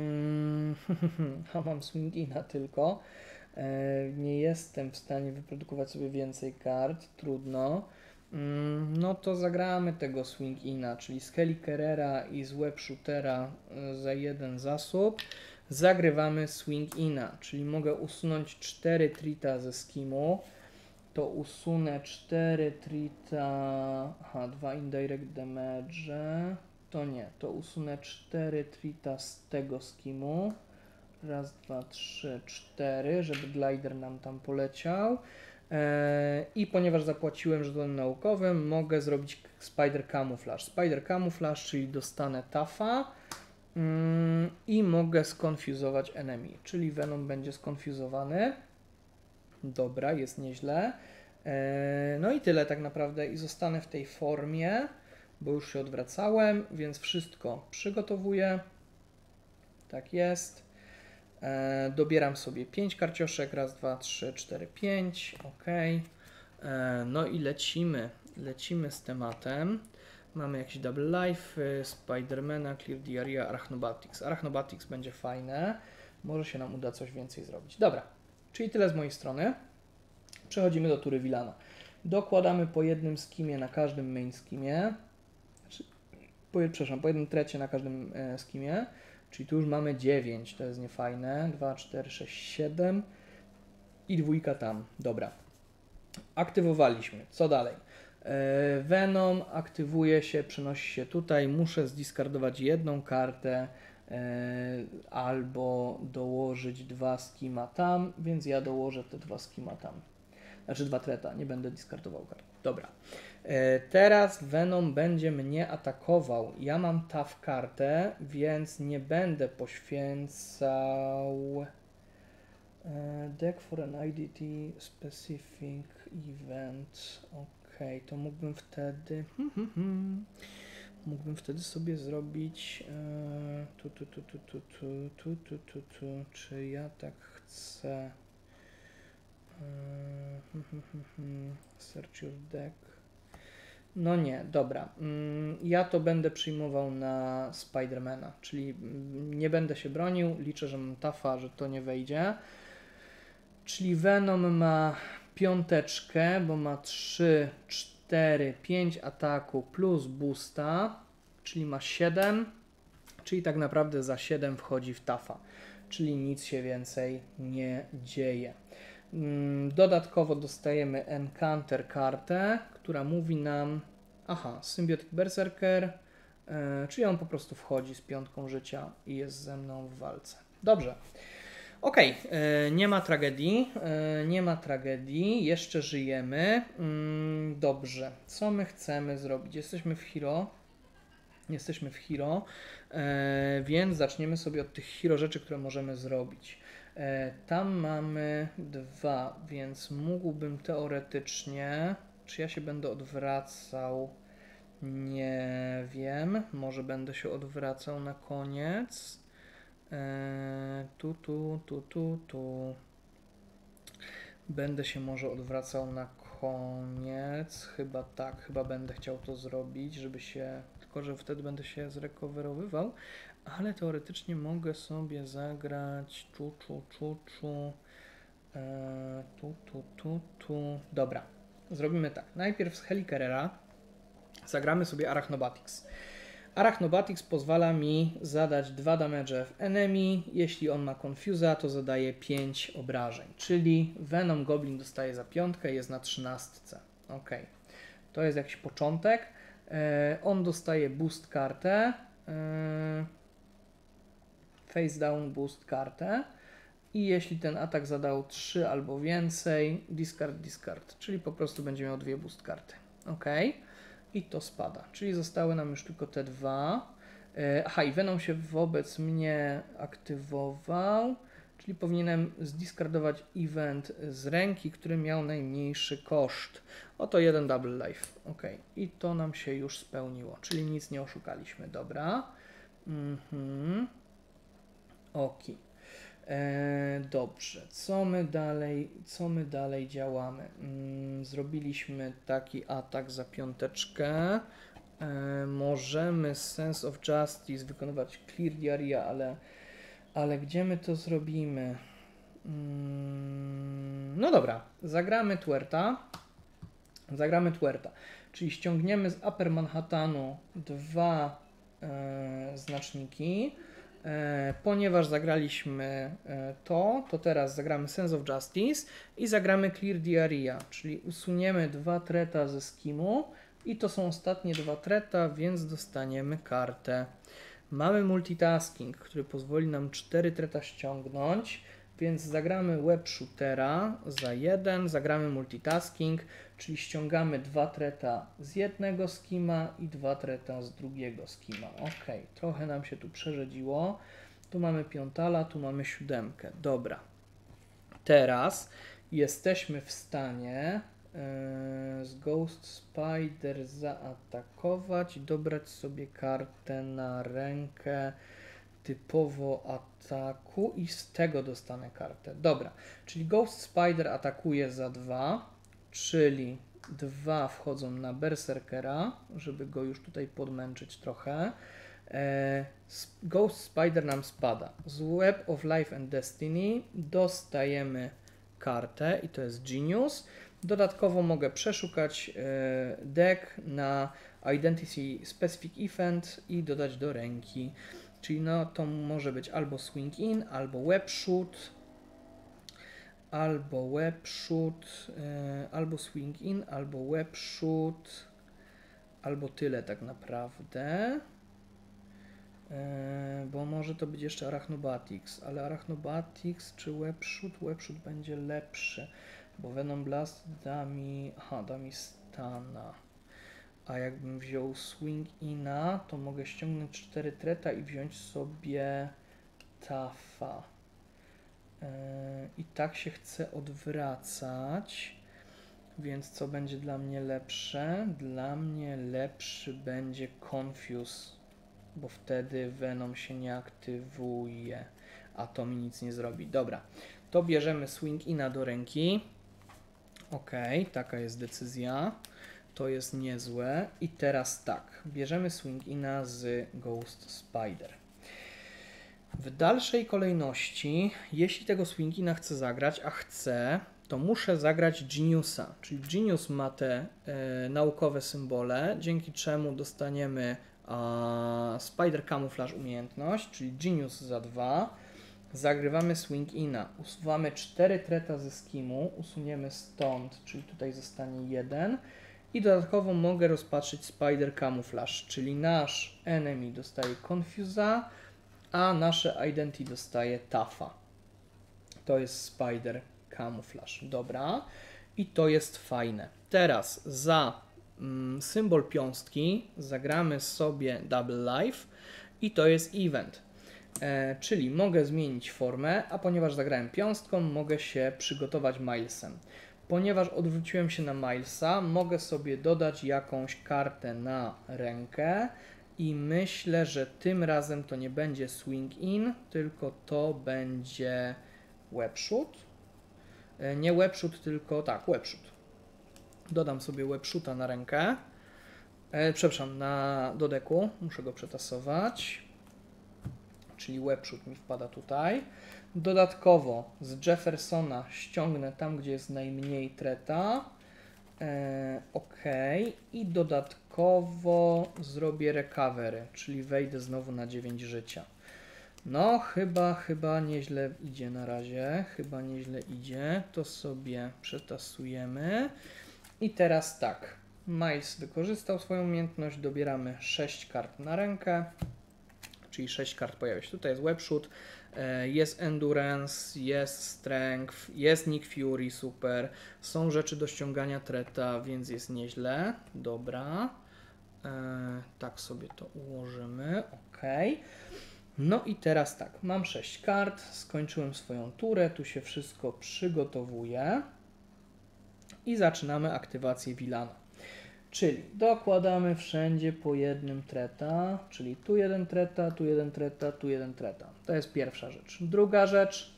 Yy, mam swing ina tylko. Nie jestem w stanie wyprodukować sobie więcej kart, trudno. No to zagramy tego swing ina, czyli z Kelly Carrera i z webshootera za jeden zasób. Zagrywamy swing ina, czyli mogę usunąć cztery trita ze skimu. To usunę cztery trita, aha, dwa indirect damage, to nie, to usunę cztery trita z tego skimu. Raz, dwa, trzy, cztery, żeby glider nam tam poleciał. Eee, I ponieważ zapłaciłem żetonem naukowym, mogę zrobić Spider Camouflage. Spider Camouflage, czyli dostanę tafa mm, i mogę skonfuzować enemy, czyli Venom będzie skonfuzowany. Dobra, jest nieźle. Eee, no i tyle tak naprawdę i zostanę w tej formie, bo już się odwracałem, więc wszystko przygotowuję. Tak jest. E, dobieram sobie pięć karcioszek, raz, dwa, trzy, cztery, pięć, ok. E, no i lecimy, lecimy z tematem. Mamy jakiś double life, y, Spidermana, Clear the Area, Arachnobatics. Arachnobatics będzie fajne, może się nam uda coś więcej zrobić. Dobra, czyli tyle z mojej strony. Przechodzimy do tury Villana. Dokładamy po jednym skimie na każdym main skimie, znaczy, po, przepraszam, po jednym trecie na każdym e, skimie. Czyli tu już mamy dziewięć, to jest niefajne. dwa, cztery, sześć, siedem i dwójka tam. Dobra. Aktywowaliśmy. Co dalej? Venom aktywuje się, przenosi się tutaj, muszę zdiskardować jedną kartę albo dołożyć dwa skima tam, więc ja dołożę te dwa skima tam. Znaczy dwa treta, nie będę diskardował kart. Dobra. Teraz Venom będzie mnie atakował. Ja mam tough kartę, więc nie będę poświęcał deck for an I D T specific event. Ok, to mógłbym wtedy mógłbym wtedy sobie zrobić tu, tu, tu, tu, tu, tu, tu, tu, tu, tu. Czy ja tak chcę search your deck. No nie, dobra. Ja to będę przyjmował na Spidermana, czyli nie będę się bronił, liczę, że mam tafa, że to nie wejdzie. Czyli Venom ma piąteczkę, bo ma trzy, cztery, pięć ataku plus boosta, czyli ma siedem, czyli tak naprawdę za siedem wchodzi w tafa, czyli nic się więcej nie dzieje. Dodatkowo dostajemy Encounter kartę, która mówi nam, aha, Symbiotic Berserker, yy, czyli on po prostu wchodzi z piątką życia i jest ze mną w walce. Dobrze. Ok, yy, nie ma tragedii, yy, nie ma tragedii, jeszcze żyjemy. Yy, dobrze, co my chcemy zrobić? Jesteśmy w Hero, jesteśmy w Hero, yy, więc zaczniemy sobie od tych Hero rzeczy, które możemy zrobić. Tam mamy dwa, więc mógłbym teoretycznie, czy ja się będę odwracał, nie wiem, może będę się odwracał na koniec, eee, tu, tu, tu, tu, tu, będę się może odwracał na koniec, chyba tak, chyba będę chciał to zrobić, żeby się, tylko że wtedy będę się zrekowerowywał. Ale teoretycznie mogę sobie zagrać tu, tu, tu, tu, e, tu, tu, tu, tu. Dobra, zrobimy tak. Najpierw z Helicarriera zagramy sobie Arachnobatics. Arachnobatics pozwala mi zadać dwa damage w enemy. Jeśli on ma Confusa, to zadaje pięć obrażeń. Czyli Venom Goblin dostaje za piątkę, jest na trzynastce. Ok, to jest jakiś początek. E, on dostaje boost kartę. E, face down boost kartę i jeśli ten atak zadał trzy albo więcej, discard, discard, czyli po prostu będzie miał dwie boost karty. Ok, i to spada, czyli zostały nam już tylko te dwa. Aha, i Venom się wobec mnie aktywował, czyli powinienem zdiskardować event z ręki, który miał najmniejszy koszt. Oto jeden double life. Ok, i to nam się już spełniło, czyli nic nie oszukaliśmy. Dobra. Mhm. Ok. E, dobrze. Co my dalej, co my dalej działamy? Mm, zrobiliśmy taki atak za piąteczkę. E, możemy Sense of Justice wykonywać Clear the Area, ale, ale gdzie my to zrobimy? Mm, no dobra. Zagramy Twerta. Zagramy Twerta. Czyli ściągniemy z Upper Manhattanu dwa e, znaczniki. E, ponieważ zagraliśmy e, to, to teraz zagramy Sense of Justice i zagramy Clear the Area, czyli usuniemy dwa treta ze skimu i to są ostatnie dwa treta, więc dostaniemy kartę. Mamy multitasking, który pozwoli nam cztery treta ściągnąć, więc zagramy Web Shootera za jeden, zagramy multitasking, czyli ściągamy dwa treta z jednego skima i dwa treta z drugiego skima. Ok, trochę nam się tu przerzedziło. Tu mamy piątala, tu mamy siódemkę. Dobra. Teraz jesteśmy w stanie yy, z Ghost Spider zaatakować, dobrać sobie kartę na rękę typowo ataku i z tego dostanę kartę. Dobra, czyli Ghost Spider atakuje za dwa, czyli dwa wchodzą na Berserkera, żeby go już tutaj podmęczyć trochę. E, Ghost Spider nam spada. Z Web of Life and Destiny dostajemy kartę i to jest Genius. Dodatkowo mogę przeszukać e, deck na Identity Specific Event i dodać do ręki. Czyli no to może być albo Swing In, albo Web Shoot, albo webshoot, e, albo swing in, albo webshoot, albo tyle tak naprawdę. E, bo może to być jeszcze Arachnobatics, ale Arachnobatics czy webshoot? Webshoot będzie lepszy, bo Venom Blast da mi, aha, da mi stana. A jakbym wziął swing ina, to mogę ściągnąć cztery treta i wziąć sobie tafa. Yy, I tak się chcę odwracać, więc co będzie dla mnie lepsze? Dla mnie lepszy będzie Confuse, bo wtedy Venom się nie aktywuje, a to mi nic nie zrobi. Dobra, to bierzemy swing ina do ręki. Ok, taka jest decyzja. To jest niezłe. I teraz tak, bierzemy swing ina z Ghost Spider. W dalszej kolejności, jeśli tego swing ina chcę zagrać, a chcę, to muszę zagrać Geniusa. Czyli Genius ma te e, naukowe symbole, dzięki czemu dostaniemy a, Spider Camouflage umiejętność, czyli Genius za dwa. Zagrywamy swing ina, usuwamy cztery treta ze skimu, usuniemy stąd, czyli tutaj zostanie jeden. I dodatkowo mogę rozpatrzyć Spider Camouflage, czyli nasz enemy dostaje Confusa, a nasze identity dostaje Tafa. To jest Spider Camouflage. Dobra. I to jest fajne. Teraz za mm, symbol piąstki zagramy sobie Double Life i to jest event. E, czyli mogę zmienić formę, a ponieważ zagrałem piąstką, mogę się przygotować Milesem. Ponieważ odwróciłem się na Milesa, mogę sobie dodać jakąś kartę na rękę i myślę, że tym razem to nie będzie swing in, tylko to będzie webshoot. Nie webshoot, tylko tak, webshoot. Dodam sobie webshoota na rękę. E, przepraszam, na do deku. Muszę go przetasować. Czyli webshoot mi wpada tutaj. Dodatkowo z Jeffersona ściągnę tam, gdzie jest najmniej treta. E, ok. I dodatkowo zrobię recovery, czyli wejdę znowu na dziewięć życia. No, chyba, chyba nieźle idzie na razie. Chyba nieźle idzie. To sobie przetasujemy. I teraz tak. Miles wykorzystał swoją umiejętność. Dobieramy sześć kart na rękę. Czyli sześć kart pojawia się. Tutaj jest webshoot, jest endurance, jest strength, jest Nick Fury, super. Są rzeczy do ściągania treta, więc jest nieźle. Dobra. Tak sobie to ułożymy. Ok. No i teraz tak, mam sześć kart, skończyłem swoją turę, tu się wszystko przygotowuje i zaczynamy aktywację Villana. Czyli dokładamy wszędzie po jednym treta, czyli tu jeden treta, tu jeden treta, tu jeden treta. To jest pierwsza rzecz. Druga rzecz,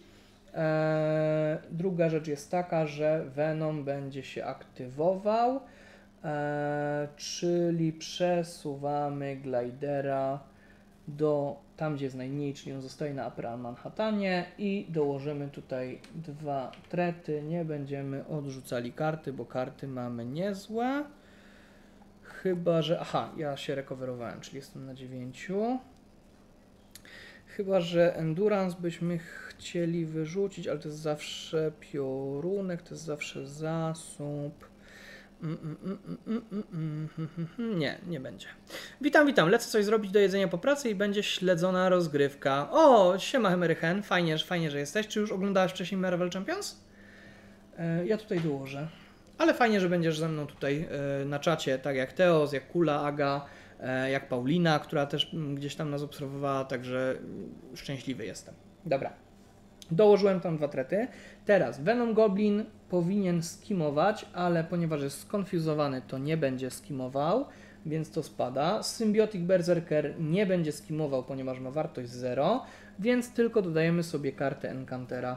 e, druga rzecz jest taka, że Venom będzie się aktywował, e, czyli przesuwamy glidera do tam, gdzie jest najmniej, czyli on zostaje na Upper Manhattanie i dołożymy tutaj dwa trety. Nie będziemy odrzucali karty, bo karty mamy niezłe. Chyba, że... Aha, ja się recoverowałem, czyli jestem na dziewięciu. Chyba, że Endurance byśmy chcieli wyrzucić, ale to jest zawsze piorunek, to jest zawsze zasób. Mm, mm, mm, mm, mm, mm, mm, mm. Nie, nie będzie. Witam, witam. Lecę coś zrobić do jedzenia po pracy i będzie śledzona rozgrywka. O, siema Hemerychen, fajnie, fajnie, że jesteś. Czy już oglądałeś wcześniej Marvel Champions? E, ja tutaj dołożę. Ale fajnie, że będziesz ze mną tutaj e, na czacie, tak jak Teos, jak Kula, Aga, e, jak Paulina, która też m, gdzieś tam nas obserwowała, także szczęśliwy jestem. Dobra. Dołożyłem tam dwa trety. Teraz Venom Goblin powinien skimować, ale ponieważ jest skonfuzowany, to nie będzie skimował, więc to spada. Symbiotic Berserker nie będzie skimował, ponieważ ma wartość zero, więc tylko dodajemy sobie kartę Encantera.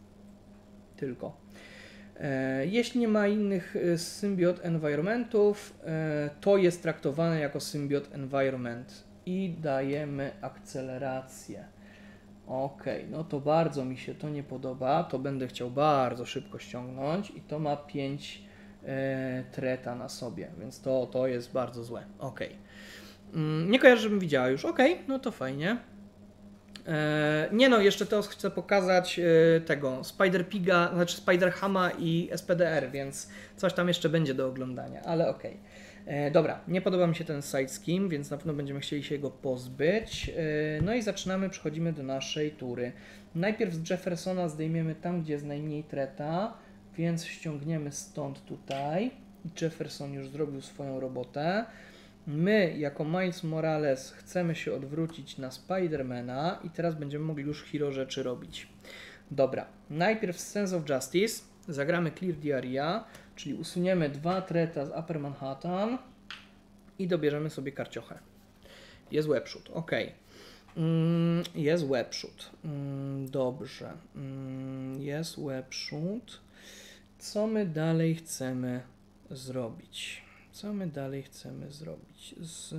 Tylko. E, jeśli nie ma innych e, Symbiot Environmentów, e, to jest traktowane jako Symbiot Environment i dajemy akcelerację. Ok, no to bardzo mi się to nie podoba, to będę chciał bardzo szybko ściągnąć i to ma pięć e, treta na sobie, więc to, to jest bardzo złe. Ok, mm, nie kojarzę, żebym widziała już, ok, no to fajnie. E, nie no, jeszcze teraz chcę pokazać e, tego Spider-Piga, znaczy Spider-Hama i S P D R, więc coś tam jeszcze będzie do oglądania, ale okej. Okay. Dobra, nie podoba mi się ten side scheme, więc na pewno będziemy chcieli się go pozbyć. E, no i zaczynamy, przechodzimy do naszej tury. Najpierw z Jeffersona zdejmiemy tam, gdzie jest najmniej treta, więc ściągniemy stąd tutaj. Jefferson już zrobił swoją robotę. My, jako Miles Morales, chcemy się odwrócić na Spidermana i teraz będziemy mogli już hero rzeczy robić. Dobra, najpierw z Sense of Justice zagramy Clear the Area, czyli usuniemy dwa treta z Upper Manhattan i dobierzemy sobie karciochę. Jest webshoot, ok. Mm, jest webshoot. Mm, dobrze. Mm, jest webshoot. Co my dalej chcemy zrobić? Co my dalej chcemy zrobić? Z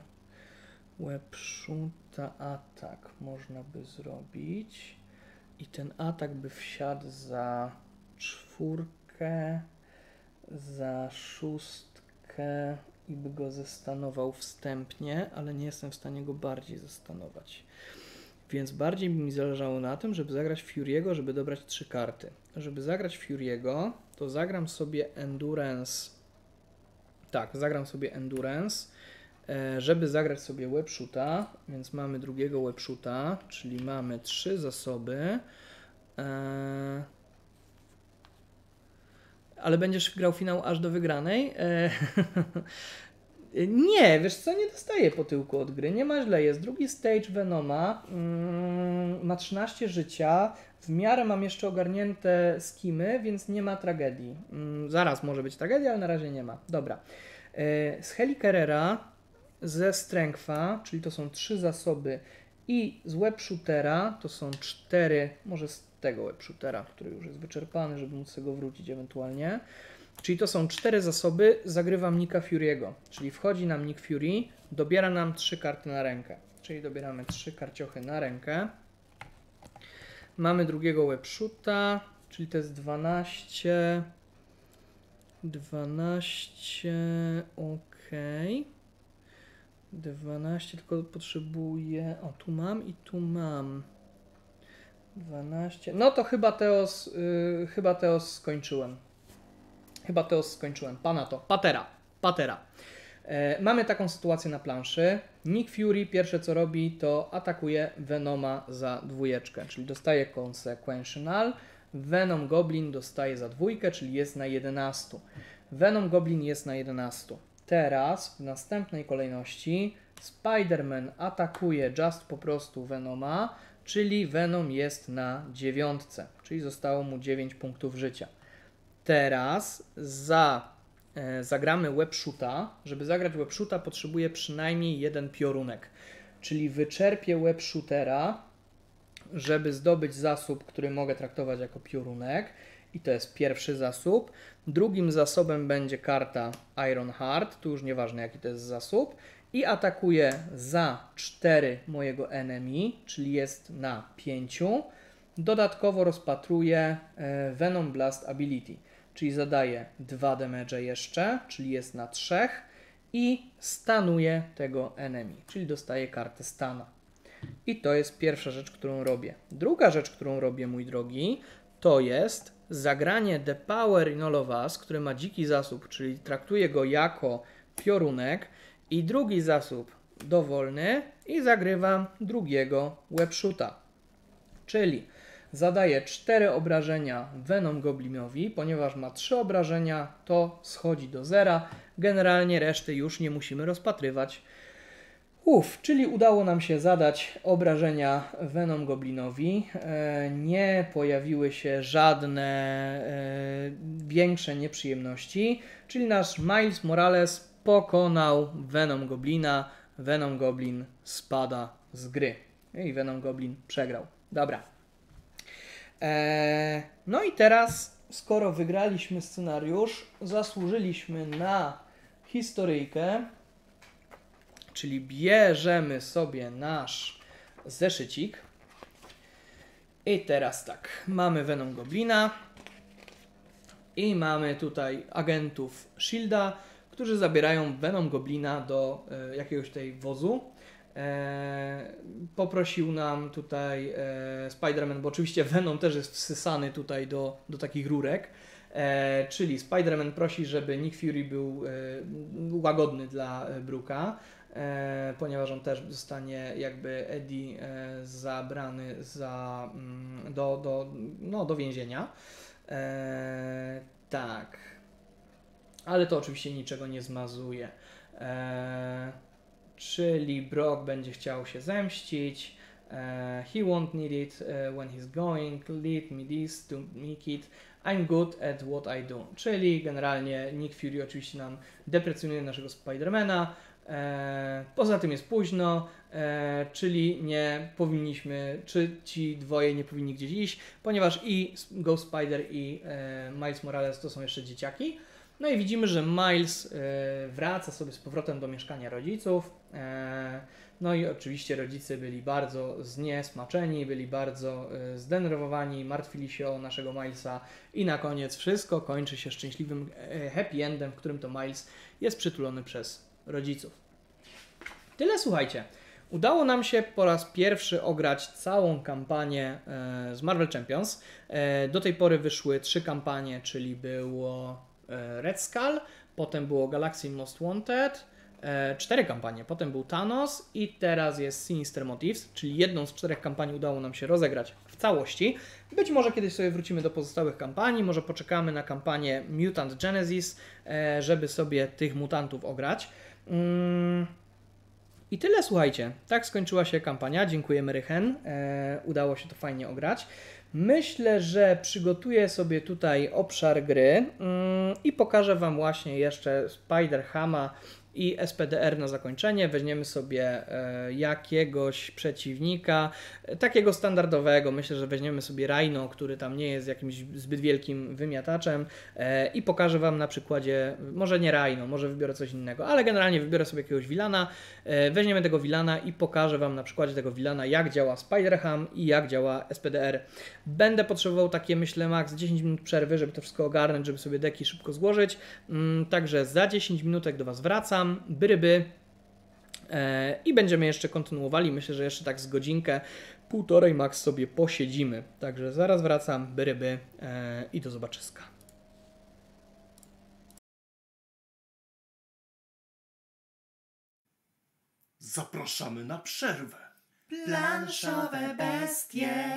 webshoota atak można by zrobić i ten atak by wsiadł za czwórkę, za szóstkę i by go zestanował wstępnie, ale nie jestem w stanie go bardziej zestanować. Więc bardziej by mi zależało na tym, żeby zagrać Fury'ego, żeby dobrać trzy karty. Żeby zagrać Fury'ego, to zagram sobie Endurance. Tak, zagram sobie Endurance, żeby zagrać sobie webshoota, więc mamy drugiego webshoota, czyli mamy trzy zasoby. Ale będziesz grał finał aż do wygranej? Nie, wiesz co, nie dostaję po tyłku od gry, nie ma źle, jest drugi stage Venoma, mm, ma trzynaście życia, w miarę mam jeszcze ogarnięte skimy, więc nie ma tragedii. Mm, zaraz może być tragedia, ale na razie nie ma. Dobra. Z Helicarrera, ze Strengtha, czyli to są trzy zasoby, i z webshootera to są cztery, może z tego webshootera, który już jest wyczerpany, żeby móc tego wrócić ewentualnie. Czyli to są cztery zasoby, zagrywam Nicka Fury'ego, czyli wchodzi nam Nick Fury, dobiera nam trzy karty na rękę, czyli dobieramy trzy karciochy na rękę. Mamy drugiego webshoota, czyli to jest dwanaście, dwanaście, ok, dwanaście, tylko potrzebuję, o tu mam i tu mam, dwanaście, no to chyba Teos, yy, chyba Teos skończyłem. Chyba to skończyłem. Pana to. Patera. Patera. E, mamy taką sytuację na planszy. Nick Fury pierwsze co robi, to atakuje Venoma za dwójeczkę, czyli dostaje Consequential. Venom Goblin dostaje za dwójkę, czyli jest na jedenastu. Venom Goblin jest na jedenastu. Teraz w następnej kolejności Spider-Man atakuje just po prostu Venoma, czyli Venom jest na dziewiątce, czyli zostało mu dziewięć punktów życia. Teraz za, e, zagramy webshoota. Żeby zagrać webshoota potrzebuję przynajmniej jeden piorunek. Czyli wyczerpię webshootera, żeby zdobyć zasób, który mogę traktować jako piorunek. I to jest pierwszy zasób. Drugim zasobem będzie karta Ironheart. Tu już nieważne jaki to jest zasób. I atakuję za cztery mojego enemy, czyli jest na pięciu. Dodatkowo rozpatruję e, Venom Blast Ability. Czyli zadaje dwa damage jeszcze, czyli jest na trzech i stanuje tego enemy, czyli dostaje kartę stana. I to jest pierwsza rzecz, którą robię. Druga rzecz, którą robię, mój drogi, to jest zagranie The Power in All of Us, który ma dziki zasób, czyli traktuję go jako piorunek, i drugi zasób dowolny i zagrywam drugiego webshoota. Czyli zadaje cztery obrażenia Venom Goblinowi, ponieważ ma trzy obrażenia, to schodzi do zera. Generalnie reszty już nie musimy rozpatrywać. Uf, czyli udało nam się zadać obrażenia Venom Goblinowi. E, nie pojawiły się żadne e, większe nieprzyjemności, czyli nasz Miles Morales pokonał Venom Goblina. Venom Goblin spada z gry i Venom Goblin przegrał. Dobra. E, no i teraz, skoro wygraliśmy scenariusz, zasłużyliśmy na historyjkę, czyli bierzemy sobie nasz zeszycik i teraz tak, mamy Venom Goblina i mamy tutaj agentów Shielda, którzy zabierają Venom Goblina do e, jakiegoś tutaj wozu. E, poprosił nam tutaj e, Spider-Man, bo oczywiście Venom też jest wsysany tutaj do, do takich rurek, e, czyli Spider-Man prosi, żeby Nick Fury był e, łagodny dla Brooka, e, ponieważ on też zostanie jakby Eddie e, zabrany za, mm, do, do, no, do więzienia. E, tak, ale to oczywiście niczego nie zmazuje. E, czyli Brock będzie chciał się zemścić. Uh, he won't need it uh, when he's going. Let me this to make it. I'm good at what I do. Czyli generalnie Nick Fury oczywiście nam deprecjonuje naszego Spidermana. E, poza tym jest późno, e, czyli nie powinniśmy, czy ci dwoje nie powinni gdzieś iść, ponieważ i Ghost Spider i e, Miles Morales to są jeszcze dzieciaki. No i widzimy, że Miles e, wraca sobie z powrotem do mieszkania rodziców. E, no i oczywiście rodzice byli bardzo zniesmaczeni, byli bardzo e, zdenerwowani, martwili się o naszego Milesa i na koniec wszystko kończy się szczęśliwym e, happy endem, w którym to Miles jest przytulony przez rodziców. Tyle, słuchajcie. Udało nam się po raz pierwszy ograć całą kampanię e, z Marvel Champions. E, do tej pory wyszły trzy kampanie, czyli było e, Red Skull, potem było Galaxy Most Wanted, e, cztery kampanie, potem był Thanos i teraz jest Sinister Motives, czyli jedną z czterech kampanii udało nam się rozegrać w całości. Być może kiedyś sobie wrócimy do pozostałych kampanii, może poczekamy na kampanię Mutant Genesis, e, żeby sobie tych mutantów ograć. Mm. I tyle, słuchajcie. Tak skończyła się kampania. Dziękujemy, Rychen. E, udało się to fajnie ograć. Myślę, że przygotuję sobie tutaj obszar gry mm, i pokażę Wam właśnie jeszcze Spider-Hama i S P D R na zakończenie. Weźmiemy sobie e, jakiegoś przeciwnika, e, takiego standardowego. Myślę, że weźmiemy sobie Rhino, który tam nie jest jakimś zbyt wielkim wymiataczem e, i pokażę Wam na przykładzie, może nie Rhino, może wybiorę coś innego, ale generalnie wybiorę sobie jakiegoś Villana, e, weźmiemy tego Villana i pokażę Wam na przykładzie tego Villana, jak działa Spider-Ham i jak działa S P D R. Będę potrzebował takie, myślę, max dziesięć minut przerwy, żeby to wszystko ogarnąć, żeby sobie deki szybko złożyć. Mm, także za dziesięć minutek do Was wracam. Byryby e, i będziemy jeszcze kontynuowali. Myślę, że jeszcze tak z godzinkę, półtorej max sobie posiedzimy. Także zaraz wracam, byryby e, i do zobaczyska. Zapraszamy na przerwę. Planszowe bestie.